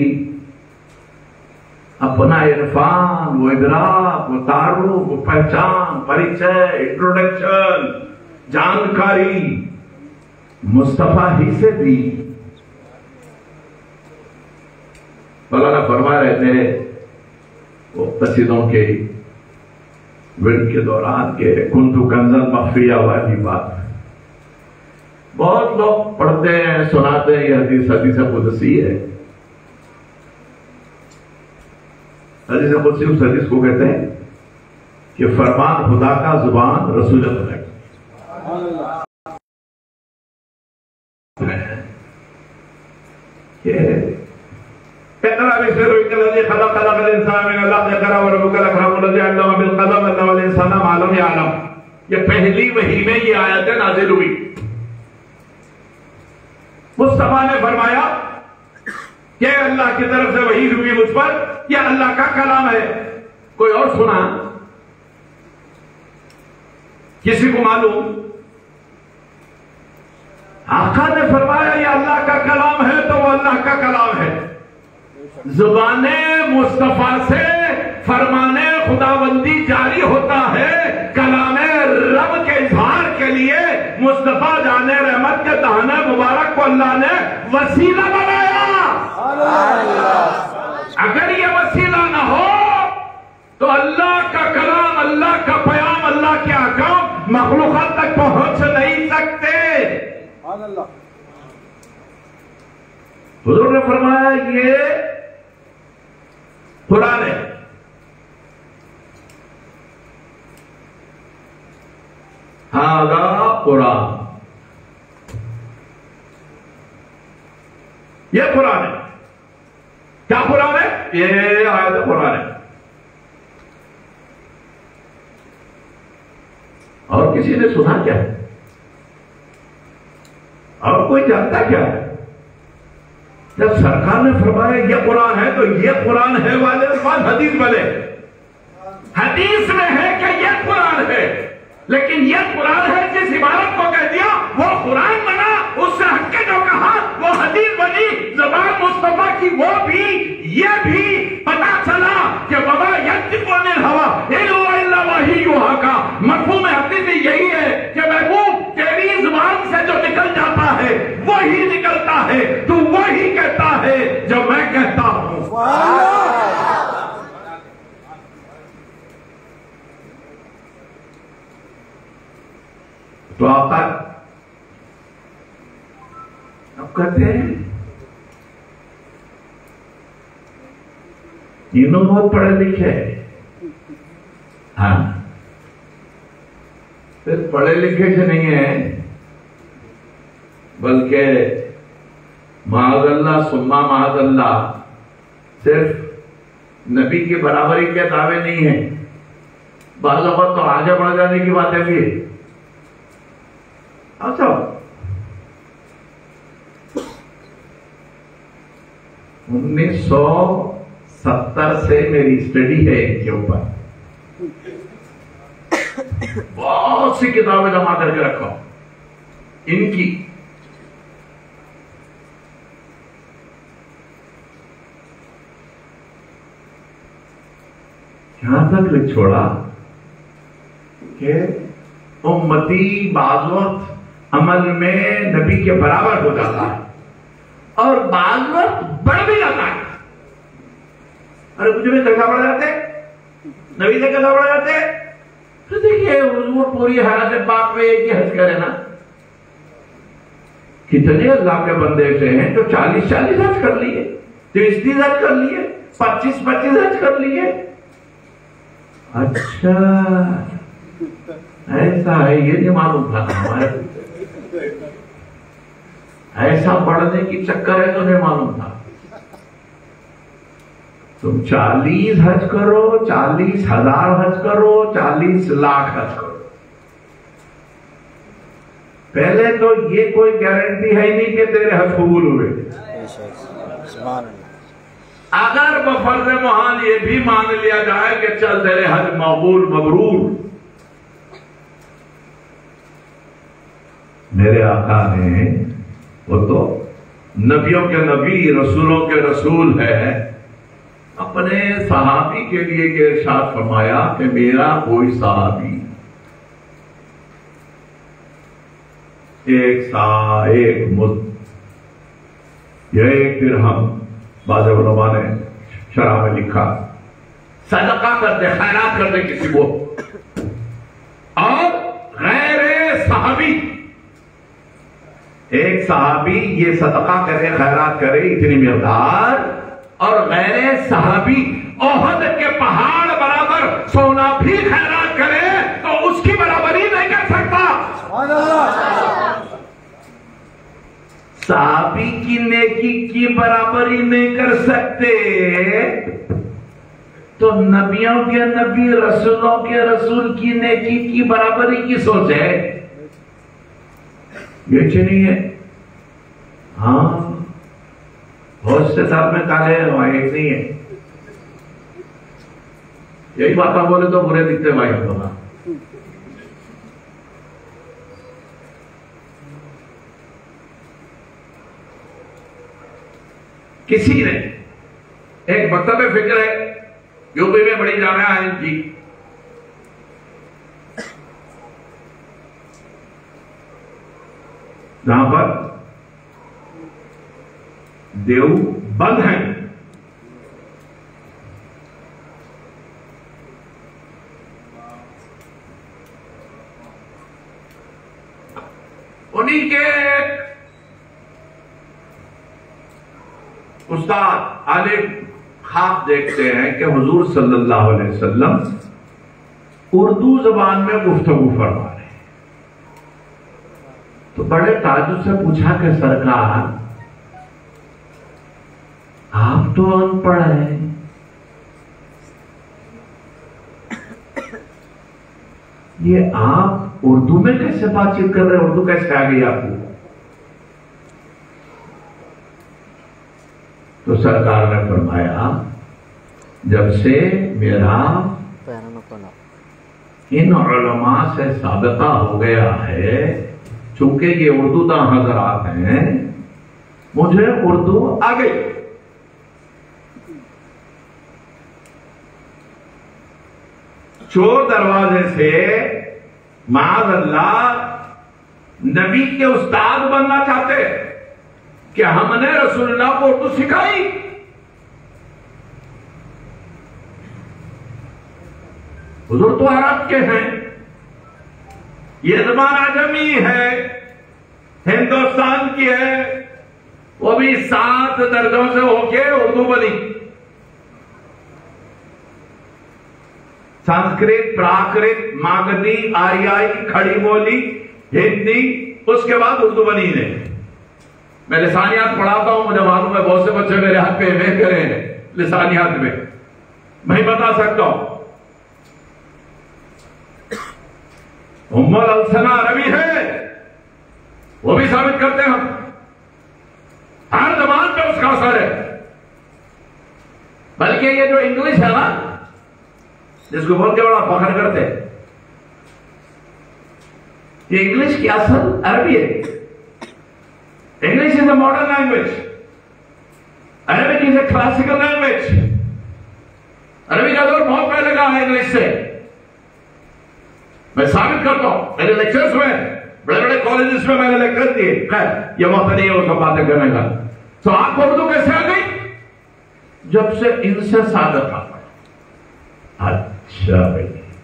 اپنا عرفان, وہ ادراک, وہ تعارف, وہ پہچان, پریچے, انٹروڈکشن, جانکاری مصطفیٰ ہی سے دی. مولانا فرما رہے تھے وہ قصیدوں کے ورد کے دوران کے کنتو کنزن مخفیہ والی بات. بہت لوگ پڑھتے ہیں, سناتے ہیں, یہ حدیث قدسی ہے. حدیث قدسی اس حدیث کو کہتے ہیں کہ فرمان خدا کا زبان رسول خدا کی. اقرأ باسم ربك الذي خلق الانسان من علق اقرأ وربك الاكرم الذي علم بالقلم علم الانسان ما لم يعلم. یہ پہلی وحی میں یہ آیت نازل ہوئی. مصطفیٰ نے فرمایا کہ اللہ کی طرف سے وحی ہوئی مجھ پر, یہ اللہ کا کلام ہے. کوئی اور سنا؟ کسی کو معلوم؟ آقا نے فرمایا یہ اللہ کا کلام ہے تو وہ اللہ کا کلام ہے. زبان مصطفیٰ سے فرمان خداوندی جاری ہوتا ہے. کلام رب کے اظہار کے لیے مصطفیٰ جان رحمت کے دہنے مبارک کو اللہ نے وسیلہ بنایا. اگر یہ وسیلہ نہ ہو تو اللہ کا کلام, اللہ کا پیام, اللہ کے احکام مخلوقات تک پہنچ نہیں سکتے. حضور نے فرمایا یہ قرآن ہے. ہاذا قرآن, یہ قرآن ہے. کیا قرآن ہے؟ یہ آیت قرآن ہے. اور کسی نے سنا کیا ہے؟ اور کوئی جانتا کیا ہے؟ جب سرکار نے فرمایا یہ قرآن ہے تو یہ قرآن ہے والے بعد حدیث بنے. حدیث میں ہے کہ یہ قرآن ہے, لیکن یہ قرآن ہے جس عبارت کو کہہ دیا وہ قرآن بنا, اس سے ہٹ کے جو کہا وہ حدیث بنی. زبان مصطفیٰ کی وہ بھی, یہ بھی پتا چلا کہ وما ينطق عن الهوى ان هو الا وحی یوحی کا مفہوم حدیث یہی ہے کہ محبوب تیری زبان سے جو نکل جاتا ہے وہی نکلتا ہے, تو وہی کہتا ہے جو میں کہتا ہوں. تو آقا اب کہتے ہیں تینوں بہت پڑھے لکھے ہیں. ہاں صرف پڑھے لکھے سے نہیں ہیں بلکہ معاذ اللہ ثم معاذ اللہ صرف نبی کی برابری کے دعوے نہیں ہیں. بعض اوقات تو آگے بڑھ جانے کی باتیں بھی. اچھا 1970 سے میری اسٹڈی ہے ان کے اوپر. بہت سی کتابیں جمع کر کے رکھا ان کی. یہاں تک لکھ چھوڑا کہ امتی بعض وقت عمل میں نبی کے برابر ہو جاتا ہے اور بعض وقت بڑھ بھی جاتا ہے. ارے مجھے بھی کیسا بڑھ جاتے, نبی سے کیسا بڑھ جاتے. تو دیکھیے حضور پوری حیات پاک میں ایک ہی حج کرے نا. کتنے اللہ کے بندے سے ہیں جو 40 حج کر لیے, 30 حج کر لیے, 25 حج کر لیے. اچھا ایسا ہے, یہ نہیں معلوم تھا ہمارے. ایسا بڑھنے کی چکر ہے تو نہیں معلوم تھا. تم 40 حج کرو, 40,000 حج کرو, 40 لاکھ حج کرو. پہلے تو یہ کوئی گارنٹی ہے نہیں کہ تیرے حج قبول ہوئے. اگر بفرض محال یہ بھی مان لیا جائے کہ چل تیرے حج مقبول مبرور, میرے آقا نے وہ تو نبیوں کے نبی رسولوں کے رسول ہے, اپنے صحابی کے لیے کہ ارشاد فرمایا کہ میرا کوئی صحابی ایک مد یا ایک درہم, بعض علماء نے شرح میں لکھا, صدقہ کر دے, خیرات کر دے کسی کو, اور غیر صحابی ایک صحابی یہ صدقہ کرے خیرات کرے اتنی مقدار, اور غیر صحابی احد کے پہاڑ برابر سونا بھی خیرات کرے تو اس کی برابری نہیں کر سکتا. صحابی کی نیکی کی برابری نہیں کر سکتے تو نبیوں کے نبی رسولوں کے رسول کی نیکی کی برابری کی سوچ ہے. یہ نہیں ہے. ہاں بہت سے صاحب میں کالے ہیں, وہاں ایک نہیں ہے. یہی باتیں بولے تو برے دکھتے بھائی ہم لوگ. کسی نے ایک مکتب فکر ہے یو پی میں, بڑی جامعہ ہے ان کی, جہاں پر دیو بند ہیں, انہی کے استاد عالم خواب دیکھتے ہیں کہ حضور صلی اللہ علیہ وسلم اردو زبان میں گفتگو فرما رہے ہیں. تو بڑے تعجب سے پوچھا کہ سرکار آپ تو ان پڑھ ہیں, یہ آپ اردو میں کیسے بات چیت کر رہے ہیں, اردو کیسے آ گئی آپ کو؟ تو سرکار نے فرمایا جب سے میرا ان علماء سے سابقہ ہو گیا ہے, چونکہ یہ اردو داں حضرات ہیں, مجھے اردو آ گئی. چور دروازے سے معاذ اللہ نبی کے استاد بننا چاہتے کہ ہم نے رسول اللہ کو اردو سکھائی. حضور تو عرب کے ہیں, یہ زبان عجمی ہے, ہندوستان کی ہے, وہ بھی 7 درجوں سے ہو کے اردو بنی. संस्कृत, प्राकृत, मागधी, आर्याई, खड़ी बोली, हिंदी, उसके बाद उर्दू बनी है। मैं लिसानियात पढ़ाता हूं, मुझे मालूम है बहुत से बच्चे मेरे हाथ पे एमए करे हैं लिसानियात में, मैं बता सकता हूं। उम्मुल अलसना अरबी है, वो भी साबित करते हैं हम। हर जबान पे उसका असर है। बल्कि ये जो इंग्लिश है ना, जिसको बोल के बड़ा फख्र करते हैं, ये इंग्लिश की असल अरबी है। English is a modern language, Arabic is a classical language. अरबी का दौर बहुत पहले का है इंग्लिश से। मैं साबित करता हूं, मेरे लेक्चर्स में, बड़े बड़े कॉलेजेस में मैंने लेक्चर दिए। ये मौका नहीं है वो सब बातें करने का। तो आपको उर्दू कैसे आ गई? जब से इनसे सादत आ पड़ा। अच्छा भाई,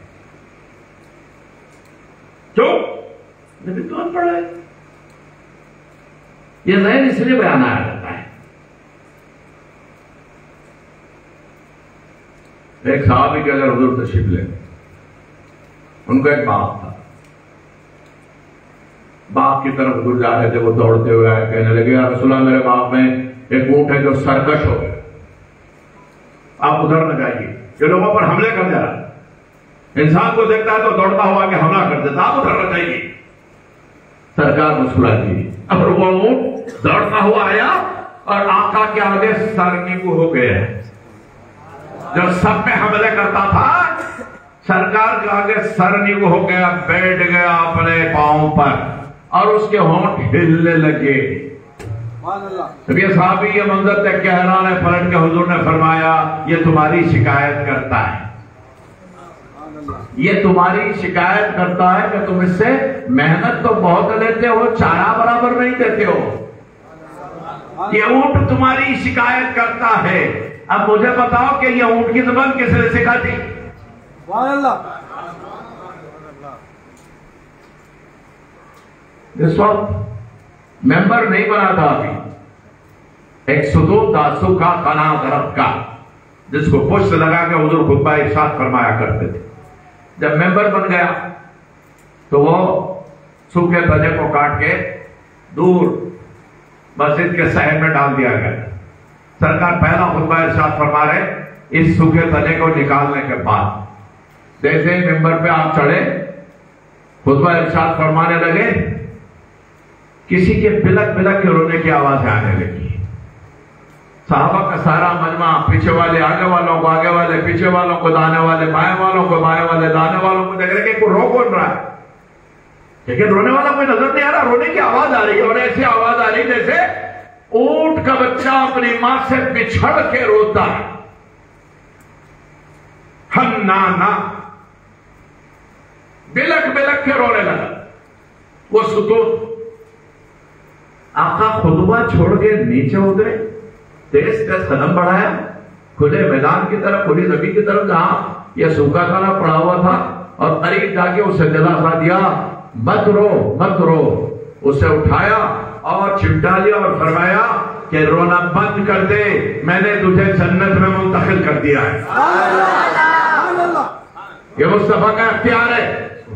क्यों? लेकिन तो अनपढ़ है। ये जहन इसलिए बयान आया जाता है। एक साहबी के अगर हुजूर तशरीफ ले, उनको एक बाप था, बाप की तरफ हुजूर जा रहे थे, वो दौड़ते हुए आए, कहने लगे या रसूलल्लाह मेरे बाप में एक ऊंट है जो सरकश हो गया, आप उधर न जाइए, ये लोगों पर हमले कर जा रहा है। इंसान को देखता है तो दौड़ता हुआ कि हमला कर देता, आप उधर न जाइए। सरकार मुस्कुराती, और वो ऊंट दौड़ता हुआ आया और आका के आगे सरनीगू हो गया। जो सब पे हमले करता था, सरकार के आगे सरनीगू हो गया, बैठ गया अपने पांव पर और उसके होंठ हिलने लगे। तो ये साहबी ये मंजर देख के हैरान है, पलट के हुजूर ने फरमाया ये तुम्हारी शिकायत करता है, ये तुम्हारी शिकायत करता है कि तुम इससे मेहनत तो बहुत लेते हो, चारा बराबर नहीं देते हो। ये ऊंट तुम्हारी शिकायत करता है। अब मुझे बताओ कि ये ऊंट की जुबान किसने सिखाती? इस वक्त मेंबर नहीं बना था अभी, एक सुदूर दासू का कना दरख्त का, जिसको पुष्प लगा के हुजूर खुतबा इरशाद फरमाया करते थे। जब मेंबर बन गया तो वो सूखे तने को काट के दूर मस्जिद के शहर में डाल दिया गया। सरकार पहला खुतबा इरशाद फरमा रहे, इस सूखे तने को निकालने के बाद जैसे ही मेंबर पे आप चढ़े, खुतबा इरशाद फरमाने लगे, किसी के बिलक बिलक के रोने की आवाज आने लगी। साहबा का सारा मजमा, पीछे वाले आगे वालों को, आगे वाले पीछे वालों को, दाने वाले बाएं वालों को, बाएं वाले दाने वालों को देख रहे कि कोई रो कौन रहा है, लेकिन रोने वाला कोई नजर नहीं आ रहा। रोने की आवाज आ रही है और ऐसी आवाज आ रही जैसे ऊंट का बच्चा अपनी मां से बिछड़ के रोता है। हन्ना ना बिलक बिलक के रोने लगा वो सुतून। आका खुतबा छोड़ के नीचे उतरे, तेज तेज कदम बढ़ाया, खुले मैदान की तरफ, खुली जमीन की तरफ जहां यह सूखा खाना पड़ा हुआ था, और करीब जाके उसे दिलासा दिया, मत रो मत रो। उसे उठाया और चिमटा लिया और फरमाया कि रोना बंद कर दे, मैंने तुझे जन्नत में मुंतकिल कर दिया है। ये मुस्तफा का इख्तियार है।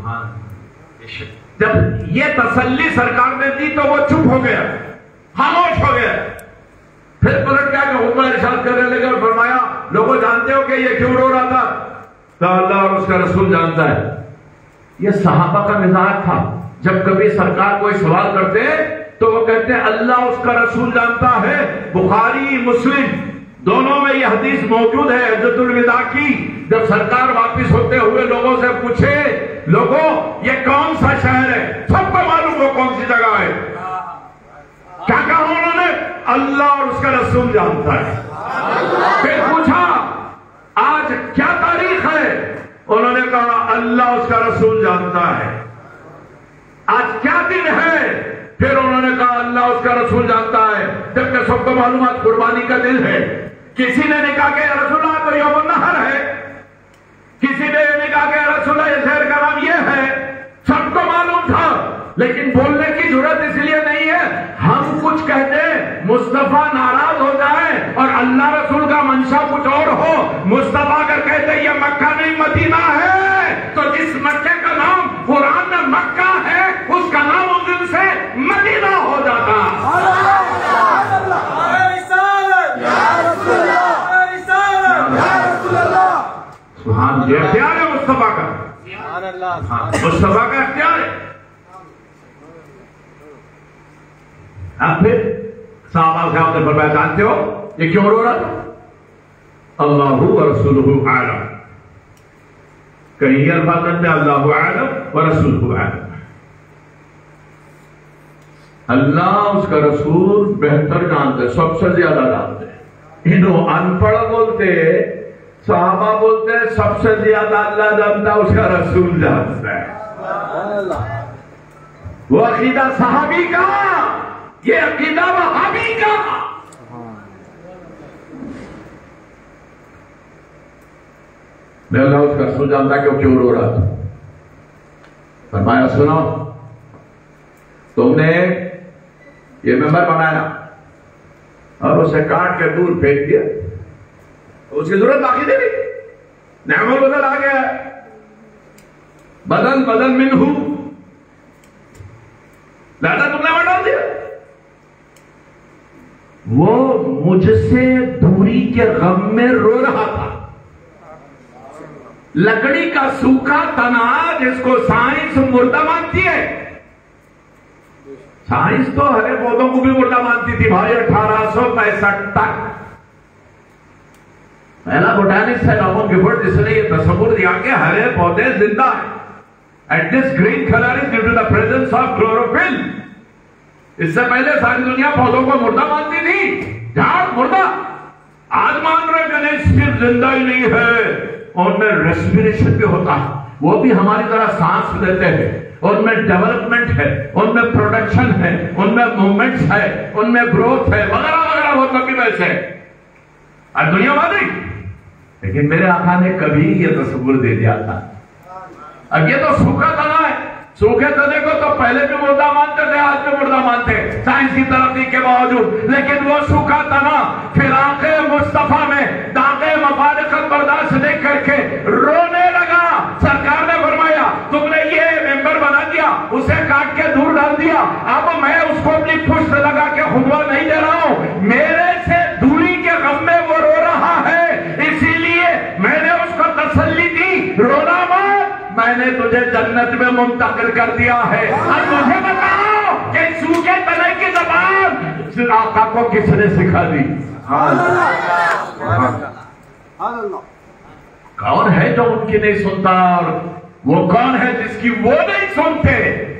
जब ये तसल्ली सरकार ने दी तो वो चुप हो गया, खामोश हो गया। फिर पलट गया कि हुक्म इरशाद करने लगे और फरमाया, लोगों जानते हो कि ये क्यों रो रहा था? तो अल्लाह और उसका रसूल जानता है। ये सहाबा का मिजाज था, जब कभी सरकार कोई सवाल करते तो वो कहते हैं अल्लाह उसका रसूल जानता है। बुखारी मुस्लिम दोनों में यह हदीस मौजूद है हज्जतुल विदा की। जब सरकार वापिस होते हुए लोगों से पूछे, लोगों ये कौन सा शहर है? सबको मालूम वो कौन सी जगह है। क्या कहा उन्होंने? अल्लाह और उसका रसूल जानता है। फिर पूछा आज क्या तारीख है? उन्होंने कहा अल्लाह उसका रसूल जानता है। आज क्या दिन है? फिर उन्होंने कहा अल्लाह उसका रसूल जानता है। जबकि सबको मालूम आज कुर्बानी का दिन है। किसी ने कहा कि रसूलुल्लाह तो यौम नहर है, किसी ने कहा कि रसूलुल्लाह ये शहर का नाम ये है। सबको मालूम था, लेकिन बोलने की जरूरत इसलिए नहीं है हम कुछ कहते मुस्तफा नाराज हो जाए और अल्लाह रसूल का मंशा कुछ और हो। मुस्तफा अगर कहते ये मक्का नहीं मदीना है مصطفیٰ کا اختیار ہے. اب پھر صحابہ صاحب نے فرمایا جانتے ہو یہ کیوں رو رہا تھا؟ اللہ و رسولہ اعلم. کہیں الفاظ میں اللہ اعلم و رسولہ اعلم. اللہ اس کا رسول بہتر جانتے، سب سے زیادہ جانتے. انہوں ان پڑھ بولتے، صحابہ بولتے سب سے زیادہ اللہ جانتا اس کا رسول جانتا ہے. وہ عقیدہ صحابی کا، یہ عقیدہ وہابی کا. میں اللہ اس کا رسول جانتا کہ وہ کیوں رو رہا تھا. فرمایا سنو، تم نے یہ ممبر بنایا اور اسے کاٹ کے دور پھینک دیا، اس کی ضرورت باقی نہیں. نعم البدل آ گیا، بدل بدل منہ، لہذا تم نے وہ ڈال دیا. وہ مجھ سے دوری کے غم میں رو رہا تھا. لکڑی کا سوکھا تنا جس کو سائنس مردہ مانتی ہے، سائنس تو ہرے پودوں کو بھی مردہ مانتی تھی بھائی 1865 تک. پہلا بوٹانسٹ ہے نارمن گفورڈ جس نے یہ تصور دیا کہ ہرے پودے زندہ ہیں. And this green color is due to the presence of chlorophyll. اس سے پہلے ساری دنیا پودوں کو مردہ مانتی تھی، جھاڑ مردہ. آج مان رہے گنیش صرف زندہ ہی نہیں ہے، ان میں ریسپیریشن بھی ہوتا ہے، وہ بھی ہماری طرح سانس لیتے ہیں، ان میں ڈیولپمنٹ ہے، ان میں پروڈکشن ہے، ان میں موومنٹس ہے، ان میں گروتھ ہے، وغیرہ وغیرہ بہت لمبی بحث ہے. آج دنیا مانی، لیکن میرے آقا نے کبھی یہ تصور دے دیا تھا. اب یہ تو سوکھا تنا ہے، سوکھے تنے کو تو پہلے بھی مردہ مانتے تھے، آج بھی مردہ مانتے سائنس کی ترقی کے باوجود. لیکن وہ سوکھا تنا فراق مصطفیٰ میں داغ مفارقت برداشت دیکھ کر کے رونے لگا. سرکار نے فرمایا تم نے یہ ممبر بنا دیا، اسے کاٹ کے دور ڈال دیا، اب میں اس کو اپنی پشت لگا کے خطبہ نہیں دے رہا ہوں، میرے سے دوری کے غم میں وہ رو رہا ہے، اسی لیے میں نے اس کو تسلی دی، رونا مت، میں نے تجھے جنت میں منتقل کر دیا ہے. اب مجھے بتاؤ کہ سوکھے تنے کی زبان آقا کو کس نے سکھا دی؟ کون ہے جو ان کی نہیں سنتا، اور وہ کون ہے جس کی وہ نہیں سنتے؟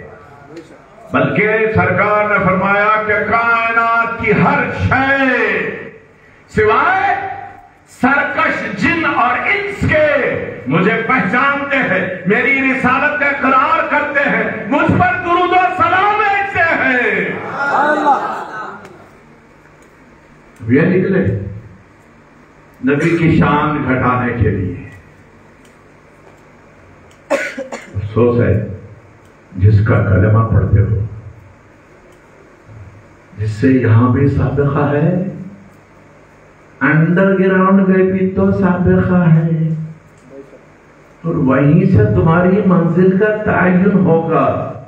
بلکہ سرکار نے فرمایا کہ کائنات کی ہر شے سوائے سرکش جن اور انس کے مجھے پہچانتے ہیں، میری رسالت کا اقرار کرتے ہیں، مجھ پر درود و سلام ایسے ہیں. یہ نکلے نبی کی شان گھٹانے کے لیے. افسوس ہے جس کا کلمہ پڑھتے ہو، جس سے یہاں بھی سابقہ ہے، انڈر گراؤنڈ میں بھی تو سابقہ ہے، اور وہیں سے تمہاری منزل کا تعین ہوگا.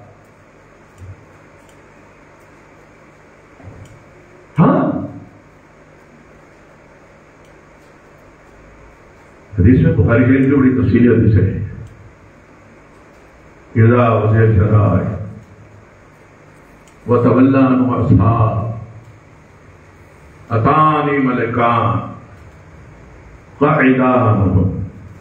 ہاں حدیث میں بخاری شریف کی بڑی تفصیلی حدیث ہے. اذا وسع الشرائع وتولى عنه اصحاب اتانی ملکان قعدانهم.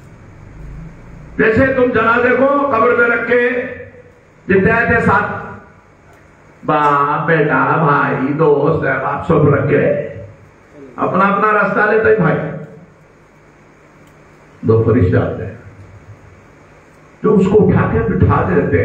جیسے تم جنازے کو قبر میں رکھ کے جتنے آئے تھے ساتھ، باپ بیٹا بھائی دوست احباب سب رکھ کے اپنا اپنا راستہ لیتے ہی بھائی، دو فرشتے آتے ہیں جو اس کو اٹھا کے بٹھا دیتے.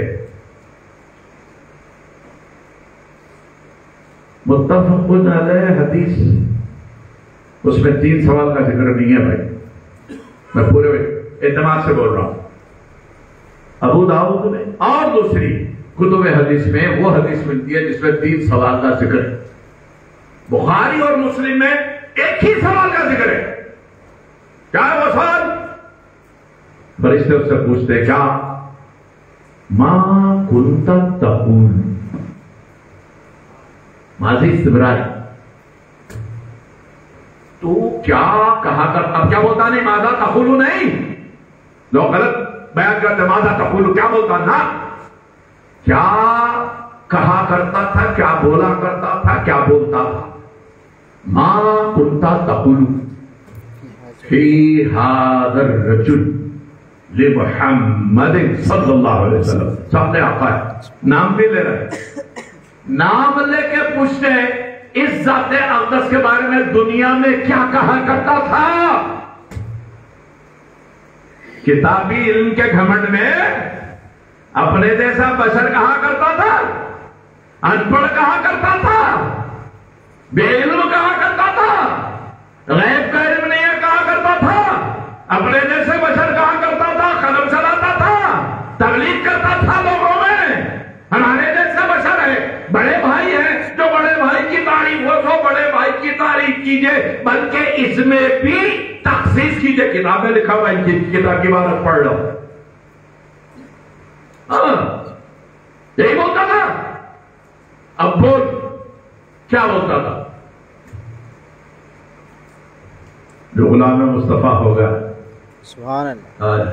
متفق علیہ حدیث، اس میں 3 سوال کا ذکر نہیں ہے بھائی، میں پورے اعتماد سے بول رہا ہوں. ابو داؤد میں اور دوسری کتب حدیث میں وہ حدیث ملتی ہے جس میں 3 سوال کا ذکر ہے. بخاری اور مسلم میں ایک ہی سوال کا ذکر ہے. کیا ہے وہ سوال؟ فرشتے اس سے پوچھتے کیا؟ ما کنت تقول، ماضی استمراری، تو کیا کہا کر. اب کیا بولتا نہیں، ماذا تقول نہیں، لوگ غلط بیان کرتے ماذا تقول، کیا بولتا نا، کیا کہا کرتا تھا، کیا بولا کرتا تھا، کیا بولتا تھا. ما كنت تقول فی هذا الرجل لمحمد صلی اللہ علیہ وسلم. سامنے آقا ہے، نام بھی لے رہے ہیں، نام لے کے پوچھتے ہیں اس ذات اقدس کے بارے میں دنیا میں کیا کہا کرتا تھا. کتابی علم کے گھمنڈ میں اپنے جیسا بشر کہا کرتا تھا، ان پڑھ کہا کرتا تھا، بے علم کہا کرتا تھا، غیب کا علم نہیں کہا کرتا تھا، اپنے جیسے بشر کہا کرتا تھا، قلم چلاتا تھا، تبلیغ کرتا تھا لوگوں میں. ہمارے جیسے بشر ہے، بڑے بھائی ہیں، جو بڑے بھائی کی تعریف ہو تو بڑے بھائی کی تعریف کیجئے، بلکہ اس میں بھی تخصیص کیجئے. کتابیں لکھا ہوا ان کی کتاب کی عبارت پڑھ لو. یہی بولتا تھا. اب بول کیا بولتا تھا. جو غلام مصطفیٰ ہوگا سبحان اللہ،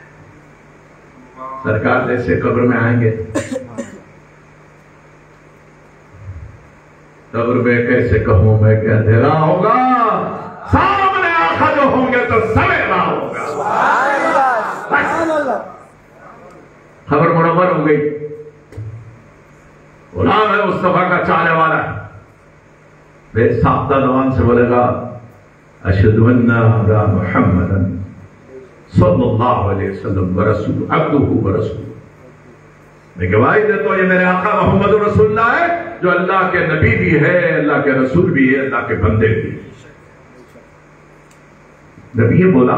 سرکار جیسے قبر میں آئیں گے، قبر میں کیسے کہوں میں کہ اندھیرا ہوگا، سامنے آقا جو ہوں گے تو سویرا ہوگا. خبر منور ہو گئی. غلام ہے مصطفیٰ کا چاہنے والا ہے، بے ساختہ زبان سے بولے گا اشہد ان محمدا صلی اللہ علیہ وسلم ورسول عبدہ ورسول. میں گواہی دیتا ہوں یہ میرے آقا محمد رسول اللہ ہے، جو اللہ کے نبی بھی ہے، اللہ کے رسول بھی ہے، اللہ کے بندے بھی. جب یہ بولا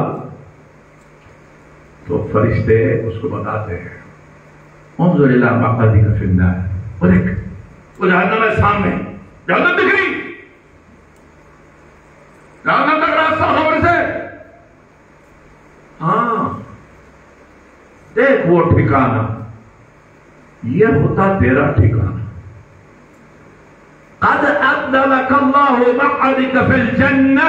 تو فرشتے اس کو بتاتے ہیں انظر الی مقعدک فی النار. وہ دیکھ، وہ جہنم ہے سامنے، جہنم دکھ رہی، جہنم تک راستہ خبر سے. ہاں دیکھ وہ ٹھکانہ، یہ ہوتا تیرا ٹھکانہ. قد ابدلک اللہ مقعدک فی الجنہ.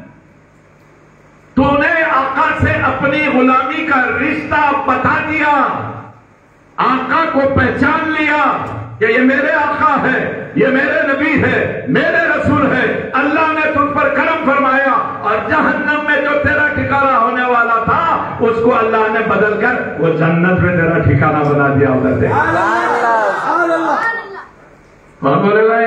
تو نے آقا سے اپنی غلامی کا رشتہ بتا دیا، آقا کو پہچان لیا کہ یہ میرے آقا ہے، یہ میرے نبی ہے، میرے رسول ہے. اللہ نے تم پر کرم فرمایا اور جہنم میں جو تیرا ٹھکانہ ہونے والا تھا اس کو اللہ نے بدل کر وہ جنت میں تیرا ٹھکانہ بنا دیا. ادھر سے کون بولے گا؟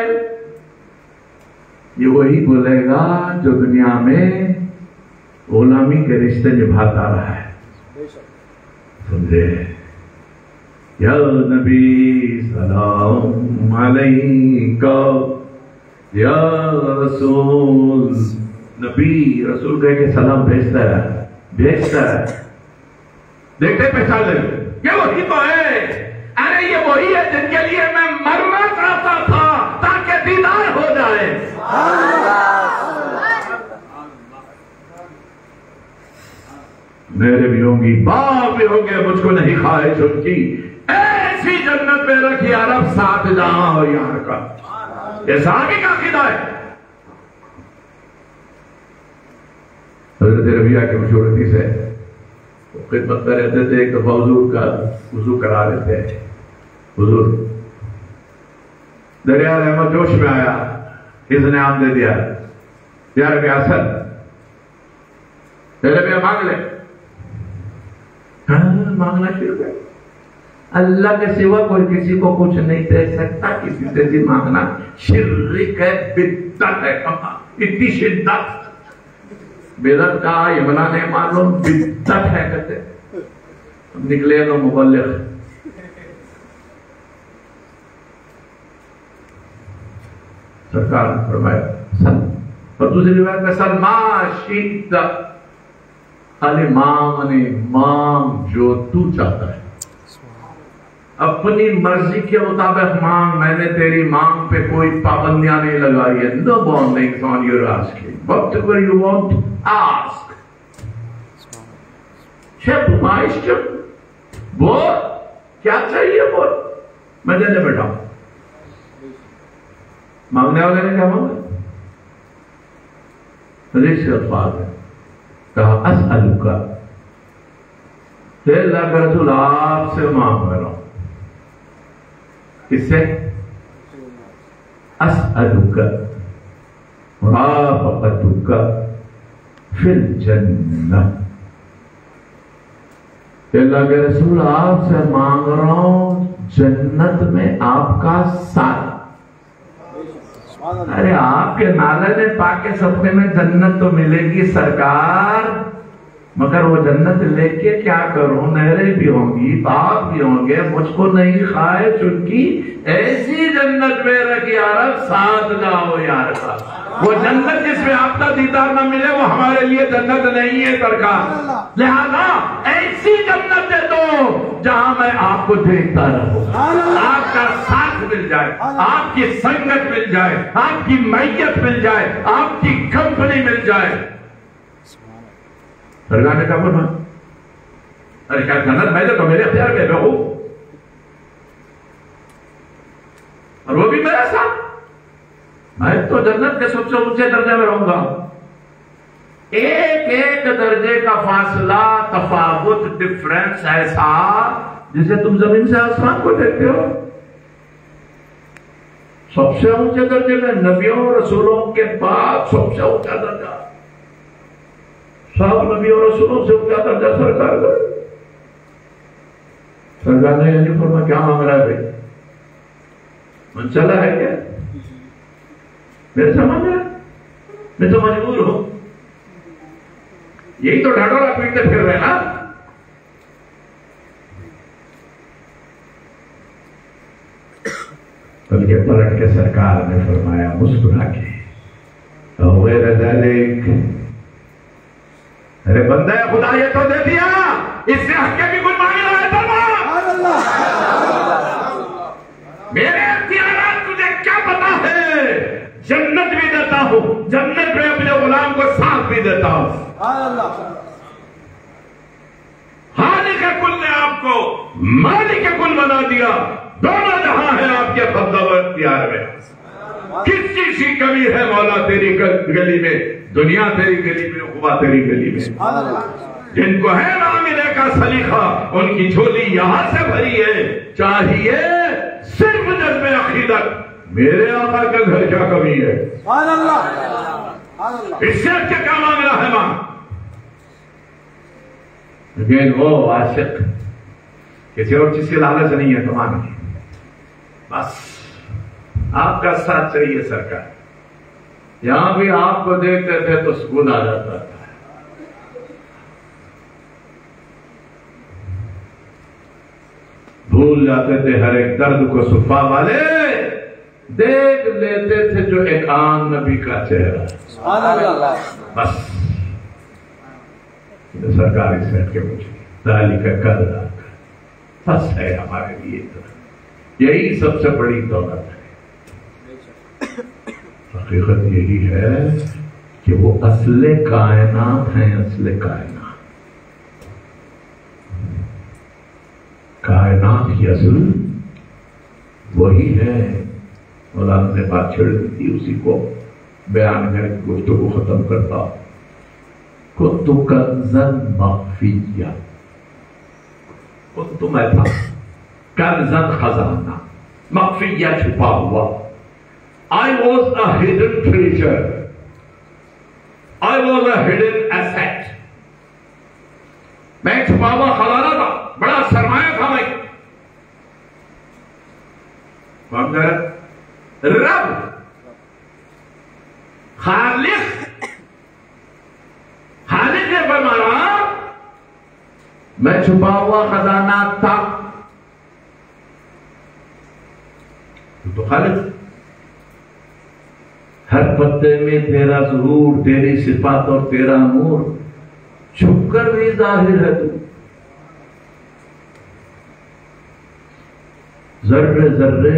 یہ وہی بولے گا جو دنیا میں غلامی کے رشتے نبھاتا رہا ہے. سمجھے؟ یا نبی سلام علیکہ، یا رسول. نبی رسول کہہ کے سلام بھیجتا ہے، بھیجتا ہے. دیکھتے پہچان لیں یہ وہی تو ہے. ارے یہ وہی ہے جن کے لیے میں مرنا چاہتا تھا تاکہ دیدار ہو جائے. میرے بھی ہوں گی، باپ بھی ہوں گے، مجھ کو نہیں خواہش ان کی ایسی جنت میں رکھی عرب ساتھ جہاں ہو یہاں کا. یہ صحابی کا عقیدہ ہے. حضرت ربیعہ کی مشورتی سے خدمت میں رہتے تھے. ایک دفعہ حضور کا وضو کرا رہے تھے. حضور دریا رحمت جوش میں آیا، اس نے عام دے دیا، یا ربیعہ سر ربیعہ مانگ لے. مانگنا شروع کر. اللہ کے سوا کوئی کسی کو کچھ نہیں دے سکتا، کسی سے بھی مانگنا شرک ہے، بدعت ہے. اتنی شدت بدعت کا یہ بنا نہیں معلوم، بدعت ہے کہتے. نکلے تو مبلغ. سرکار نے فرمایا سن، اور دوسری روایت میں سن ما شئت، خالی مانگ جو تو چاہتا ہے. اپنی مرضی کے مطابق مانگ، میں نے تیری مانگ پہ کوئی پابندیاں نہیں لگائی ہے. No bondings on your asking. Whatever you want, ask. فرمائش بول، کیا چاہیے بول، میں دینے بیٹھا ہوں. مانگنے والے نے کیا مانگا؟ حدیث سے الفاظ ہے، کہا اسألک کہ اللہ کا رسول آپ سے مانگ رہا ہوں، کس سے؟ اسألک مرافقتک فی الجنہ، کہ اللہ کے رسول آپ سے مانگ رہا ہوں جنت میں آپ کا ساتھ۔ ارے آپ کے نالے پاک صفحے میں جنت تو ملے گی سرکار، مگر وہ جنت لے کے کیا کروں؟ نہریں بھی ہوں گی، باغ بھی ہوں گے، مجھ کو نہیں خواہے چونکی ایسی جنت میں رکھ یا رب ساتھ جاؤ یا رب۔ وہ جنت جس میں آپ کا دیدار نہ ملے وہ ہمارے لیے جنت نہیں ہے سرکار، لہذا ایسی جنت دے دو جہاں میں آپ کو دیکھتا رہوں، آپ کا ساتھ مل جائے، آپ کی سنگت مل جائے، آپ کی معیت مل جائے، آپ کی کمپنی مل جائے۔ سرکار نے کہا فرمایا ارے کیا جنت میں تو میرے اختیار میں ہوں اور وہ بھی میرے ساتھ، میں تو جنت کے سب سے اونچے درجے میں رہوں گا۔ ایک ایک درجے کا فاصلہ، تفاوت، ڈفرنس ایسا جسے تم زمین سے آسمان کو دیکھتے ہو۔ سب سے اونچے درجے میں نبیوں رسولوں کے بعد سب سے اونچا درجہ، سب نبیوں رسولوں سے اونچا درجہ سرکار کا۔ سرکار نے یعنی فرمایا کیا مانگ رہا ہے بھائی؟ من چلا ہے کیا؟ میرے سے مانگ رہا ہے؟ میں تو مجبور ہوں، یہی تو ڈھاڈولا پیٹتے پھر رہے نا۔ بلکہ پلٹ کے سرکار نے فرمایا مسکرا کے غیر ذالک، ارے بندہ خدا یہ تو دے دیا، اس سے ہٹ کے بھی کچھ مانگ رہا ہے فرما۔ میرے اختیارات تجھے کیا پتا ہے؟ جنت بھی دیتا ہوں، جنت میں اپنے غلام کو ساتھ بھی دیتا ہوں۔ خالق کل نے آپ کو مالک کل بنا دیا، دونوں جہاں ہیں آپ کے قبضہ و اختیار میں۔ کس چیز کی کمی ہے مولا تیری گلی میں؟ دنیا تیری گلی میں، عقبہ تیری گلی میں۔ جن کو ہے معاملے کا سلیقہ ان کی جھولی یہاں سے بھری ہے، چاہیے صرف جذب عقیدت میرے آقا کے گھر کیا کمی ہے، اس سے اچھا کیا مانگ رہا ہے ماں؟ لیکن وہ عاشق کسی اور چیز کی لالچ نہیں ہے تو مانگی، بس آپ کا ساتھ چاہیے سرکار۔ یہاں بھی آپ کو دیکھتے تھے تو سکون آ جاتا تھا، بھول جاتے تھے ہر ایک درد کو، صفا والے دیکھ لیتے تھے جو ایک عام نبی کا چہرہ، بس سرکار اس سے ہٹ کے پوچھے ذالک کرنا بس ہے ہمارے لیے، تو یہی سب سے بڑی دولت ہے۔ حقیقت یہی ہے کہ وہ اصل کائنات ہیں، اصل کائنات، کائنات کی اصل وہی ہے۔ مولانا نے بات چھڑ دی تھی، اسی کو بیان کر کے گفتگو ختم کرتا۔ کنت کنزا مخفیا، کنت میں تھا کنزا خزانہ، مخفیا چھپا ہوا۔ I was a hidden treasure. I was a hidden asset. میں چھپا ہوا خزانہ تھا، بڑا سرمایہ تھا میں۔ کون کہہ رہا؟ رب، خالق، خالق نے فرمایا میں چھپا ہوا خزانہ تھا، تو خالق ہر پتے میں تیرا ظہور، تیری صفات اور تیرا نور چھپ کر بھی ظاہر ہے، تو ذرے ذرے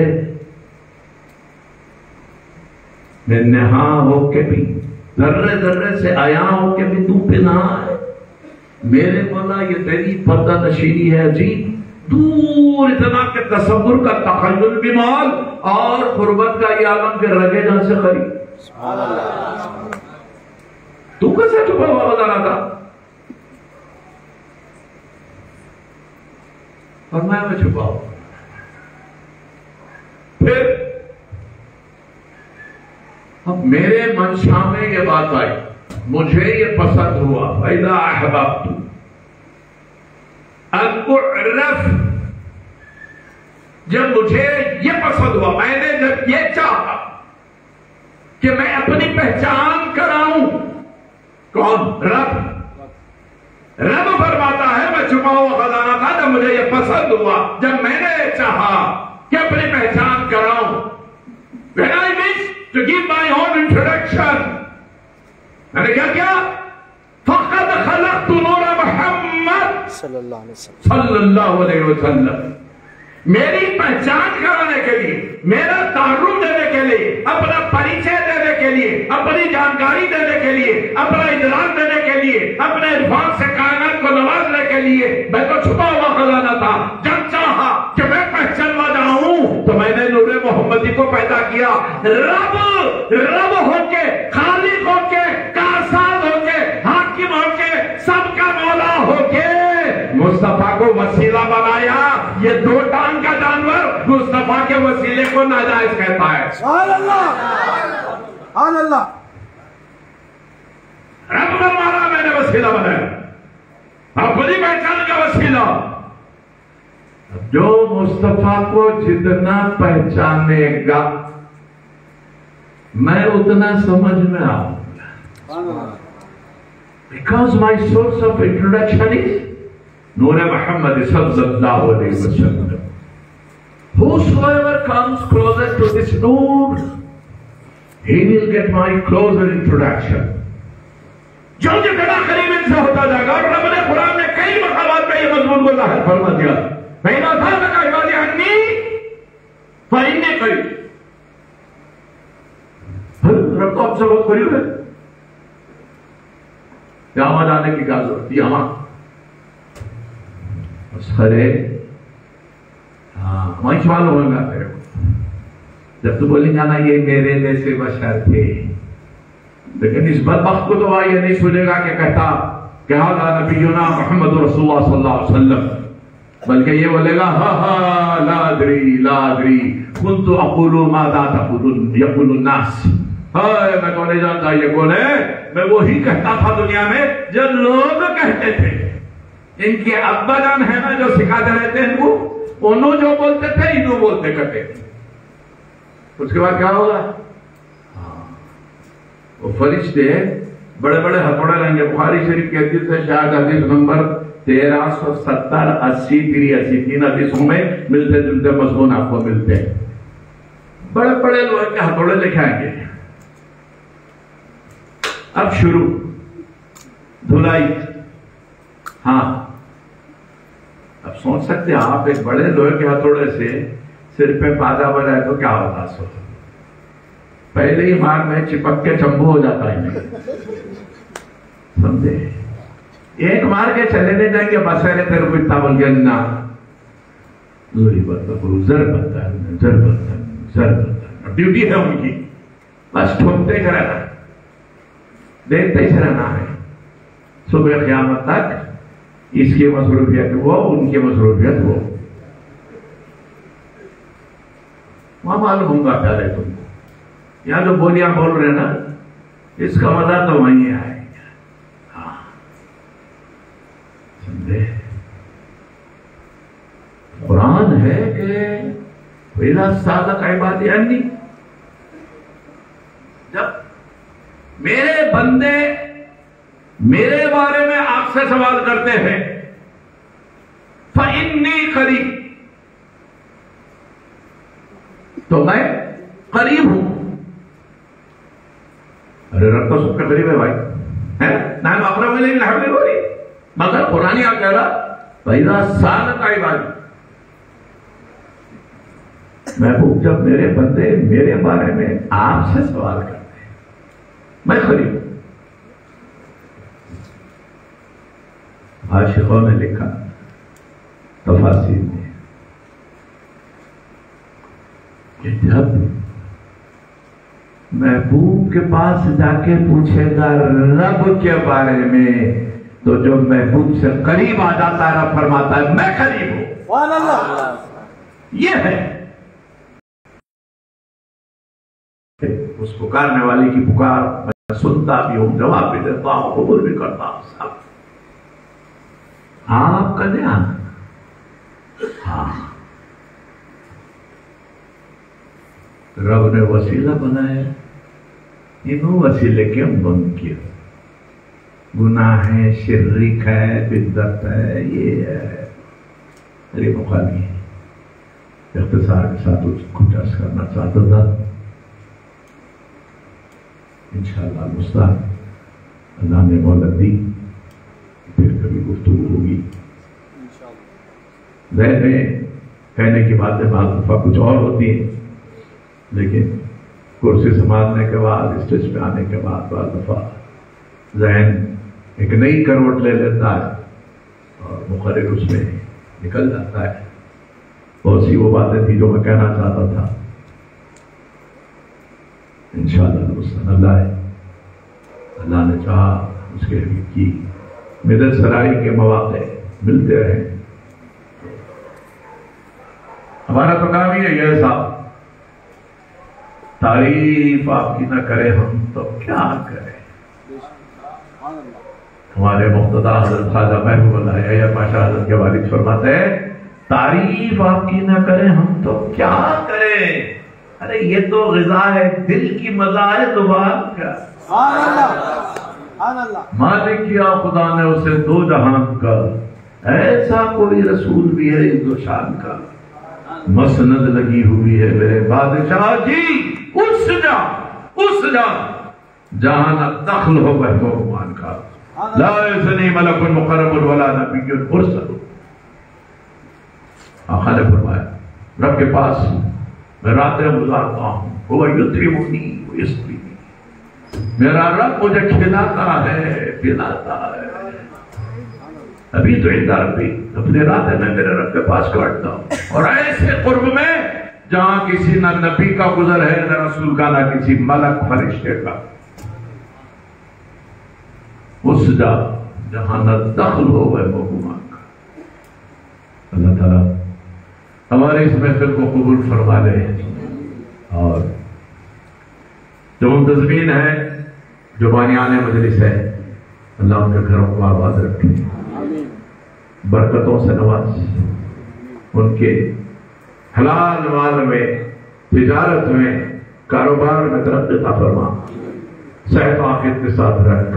میں نہا ہو کے بھی، ذرے ذرے سے آیا ہو کے بھی تو پہ نہا ہے۔ میرے مولا یہ تیری پردہ نشینی ہے عجیب، دور اتنا کہ تصور کا تخیل بھی مال اور قربت کا یہ عالم کے رگے جان سے قریب۔ تو کیسے چھپا ہوا خزانہ تھا؟ فرمایا میں چھپاؤں. پھر اب میرے منشا میں یہ بات آئی, مجھے یہ پسند ہوا, فَإِذَا أَحْبَبْتُ أَنْ أُعْرَفْ, جب مجھے یہ پسند ہوا, میں نے جب یہ چاہا کہ میں اپنی پہچان کراؤں. کون؟ رب. رب فرماتا ہے میں چھپا ہوا خزانہ تھا جب مجھے یہ پسند ہوا, جب میں نے یہ چاہا کہ اپنی پہچان کراؤں. When I wish to give my own introduction, میں نے کیا کیا؟ فَقَدْ خَلَقْتُ نُورَ محمد صلی اللہ علیہ وسلم, صلی اللہ علیہ وسلم. میری پہچان کرانے کے لیے, میرا تعارف دینے کے لیے, اپنا پریچے دینے کے لیے, اپنی جانکاری دینے کے لیے, اپنا ادراک دینے کے لیے, اپنے عرفان سے کائنات کو نوازنے کے لیے میں تو چھپا ہوا خزانہ تھا. جب چاہا کہ میں پہچانوا جاؤں تو میں نے نور محمدی کو پیدا کیا. رب ہو کے, خالق ہو کے, کارساز ہو کے, حاکم ہو کے, سب کا مولا ہو کے مصطفیٰ کو وسیلہ بنایا. یہ دو ٹانگ کا جانور مصطفیٰ کے وسیلے کو ناجائز کہتا ہے. سبحان اللہ, سبحان اللہ. رب فرمایا میں نے وسیلہ بنایا, اپنی پہچان کا وسیلہ. جو مصطفیٰ کو جتنا پہچانے گا میں اتنا سمجھ میں آؤں گا. Because my source of introduction is Noor Muhammad sallallahu alayhi wa sallam. Whosoever comes closer to this Noor, he will get my closer introduction. جو جتنا قریب ان سے ہوتا جائے گا, اور رب نے قرآن میں کئی مقامات میں یہ مضمون کو ظاہر فرما دیا. فَإِنَا ذَلَكَ عِبَادِي عَنِّي فَإِنِّي قَرِيبٌ. رب تو آپ سے بہت قریب ہے. قیامت آنے کی کیا ضرورت؟ یہاں مسخرے. ہاں وہیں سوال ہوگا تیرے کو جب تو بولیں گا نا یہ میرے جیسے بشر تھے, لیکن اس بدبخت کو تو وہ یہ نہیں سنے گا کہ کہتا کہ ہذا نبینا محمد رسول اللہ صلی اللہ علیہ وسلم, بلکہ یہ بولے گا ہا ہا لا ادری لا ادری كنت اقول ماذا يقول الناس. میں تو نہیں جانتا یہ کون ہے, میں وہی کہتا تھا دنیا میں جو لوگ کہتے تھے. ان کے ابا جان ہے نا جو سکھاتے رہتے ہیں ان کو, انہوں جو بولتے تھے انہوں بولتے کرتے تھے. اس کے بعد کیا ہوگا؟ وہ فرشتے بڑے بڑے ہتھوڑے لیں گے. بخاری شریف کی حدیث ہے, شاید حدیث نمبر 1370 80 83 تین حدیثوں میں ملتے جلتے مضمون آپ کو ملتے ہیں. بڑے بڑے لوگ کے ہتھوڑے لے کے آئیں گے. اب شروع دھلائی. ہاں اب سوچ سکتے ہیں آپ ایک بڑے لوہے کے ہتھوڑے سے سر پہ پادا بنائے تو کیا ہوتا سو, پہلے ہی مار میں چپک کے چمبو ہو جاتا ہے. سمجھے؟ ایک مار کے چلے نہیں جائیں گے بسرے تیرے کو اتنا بول گیا نا دوری بتا زر ڈیوٹی ہے ان کی, بس ٹھوکتے ہی رہنا, دیکھتے ہی رہنا ہے صبح قیامت تک. اس کی مصروفیت وہ, ان کی مصروفیت وہ. وہاں معلوم ہوں گا پیارے تم کو, یہاں جو بولیاں بول رہے نا اس کا مزہ تو وہیں آئے گا. ہاں سمجھے؟ قرآن ہے کہ وَإِذَا سَأَلَكَ عِبَادِي عَنِّي, جب میرے بندے میرے بارے میں آپ سے سوال کرتے ہیں فَإِنِّي قَرِيبٌ, تو میں قریب ہوں. ارے رب تو سب کے قریب ہے بھائی, نحن اقرب الیہ من حبل الورید. مگر قرآن کیا کہہ رہا؟ فَإِذَا سَأَلَكَ عِبَادِي, محبوب جب میرے بندے میرے بارے میں آپ سے سوال کرتے ہیں میں قریب ہوں. عاشقوں نے لکھا تفاسیر میں کہ جب محبوب کے پاس جا کے پوچھے گا رب کے بارے میں تو جو محبوب سے قریب آ جاتا ہے رب فرماتا ہے میں قریب ہوں. سبحان اللہ. یہ ہے اس پکارنے والی کی پکار. میں سنتا بھی ہوں، جواب بھی دیتا ہوں، قبول بھی کرتا ہوں. سب آپ کا دھیان. ہاں، رب نے وسیلہ بنایا. انہوں وسیلے کیوں بند کیا؟ گناہ ہے، شرک ہے، بدعت ہے، یہ ہے. میری مخالی ہے. اختصار کے ساتھ اس کو ٹچ کرنا چاہتا تھا. انشاءاللہ المستعان اللہ نے مہلت دی، پھر کبھی گفتگو ہوگی. ذہن میں کہنے کی باتیں بعض دفعہ کچھ اور ہوتی ہیں، لیکن کرسی سنبھالنے کے بعد، اسٹیج پہ آنے کے بعد بعض دفعہ ذہن ایک نئی کروٹ لے لیتا ہے اور مخرج اس میں نکل جاتا ہے. بہت سی وہ باتیں تھی جو میں کہنا چاہتا تھا. انشاءاللہ اللہ نے چاہا اس کے حبیب کی مدد سرائی کے مواقع ملتے رہے. ہمارا تو کام ہی ہے یہ صاحب، تعریف آپ کی نہ کرے ہم تو کیا کریں. ہمارے مقتدیٰ حضرت خواجہ محبوب اللہ یحییٰ پاشا حضرت کے والد فرماتے ہیں تعریف آپ کی نہ کریں ہم تو کیا کریں. ارے یہ تو غذا ہے، دل کی مزہ ہے تو بات کیا. مالک کیا خدا نے اسے دو جہان کا، ایسا کوئی رسول بھی ہے اس دو شان کا. مسند لگی ہوئی ہے میرے بادشاہ جی اس جا جہاں نہ دخل ہو محبوبان کا. لا یزنی ملک مقرب ولا نبی مرسل. آقا نے فرمایا رب کے پاس میں راتیں گزارتا ہوں، وہ یطعمنی ویسقینی. میرا رب مجھے کھلاتا ہے پلاتا ہے. ابھی تو عند ربی، اپنے راتیں میں میرے رب کے پاس کاٹتا ہوں. اور ایسے قرب میں جہاں کسی نہ نبی کا گزر ہے، نہ رسول کا، نہ کسی ملک فرشتے کا. اس جا جہاں نہ دخل ہو وہ محبوبان کا. اللہ تعالیٰ ہمارے اس محفل کو قبول فرما لے، اور جو منتظمین ہیں، جو بانیان مجلس ہے، اللہ ان کے گھروں کو آباد رکھے، برکتوں سے نواز، ان کے حلال مال میں، تجارت میں، کاروبار میں ترقی عطا فرما، صحت و عافیت کے ساتھ رکھ.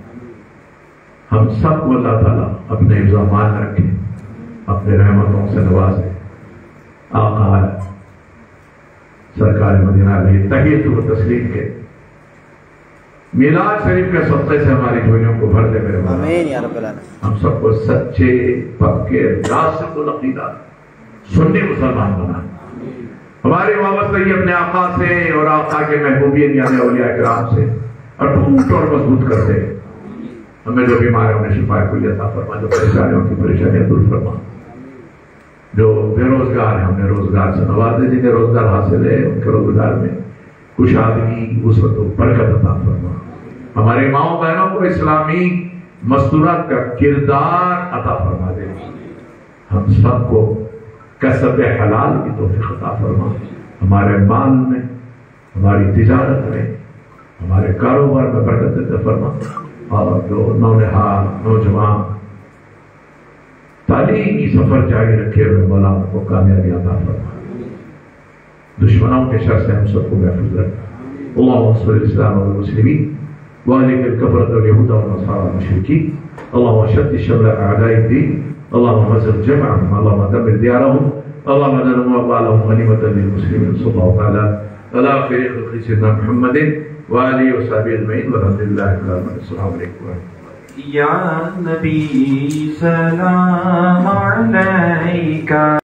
ہم سب کو اللہ تعالیٰ اپنے حفظ و امان رکھے، اپنے رحمتوں سے نوازے. آقا سرکار مدینہ علیہ تحیت و تسلیم کے میلاد شریف کے صدقے سے ہماری جھولیوں کو بھر دے میرے مولا. آمین یا رب العالمین. ہم سب کو سچے پکے راسخ العقیدہ سنی مسلمان بنا. ہماری وابستگی اپنے آقا سے اور آقا کے محبوبین یعنی اولیاء کرام سے اٹوٹ اور مضبوط کر دے. ہمیں جو بیمار ہیں انہیں شفا کلیہ عطا فرما، جو پریشانیوں کی پریشانیاں دور فرما. جو بے روزگار ہیں انہیں روزگار سے نواز دے. جنہیں روزگار حاصل ہے ان کے روزگار میں کشادگی، وسعت و برکت عطا فرما. ہمارے ماؤں بہنوں کو اسلامی مستورات کا کردار عطا فرما دے. ہم سب کو کسب حلال کی توفیق عطا فرما. ہمارے مال میں، ہماری تجارت میں، ہمارے کاروبار میں برکت عطا فرما. اور جو نونہال نوجوان تعلیمی سفر جاری رکھے ہوئے مولا ان کو کامیابی عطا فرما. دشمنوں کے شر سے ہم سب کو محفوظ رکھا. اللہم صل علی الاسلام والمسلمین واہلک الکفرۃ والیہود والنصارى والمشرکین. اللہم شتت شمل اعداء الدین. اللہم مزق جمعهم. اللہم دمر دیارهم. اللہم اجعل اموالهم غنیمة للمسلمین. صلی اللہ تعالی علی خیر خلق سیدنا محمد وآلہ وصحبہ اجمعین والحمد للہ رب العالمین. السلام علیکم ورحمۃ اللہ. یا نبی سلام علیکہ.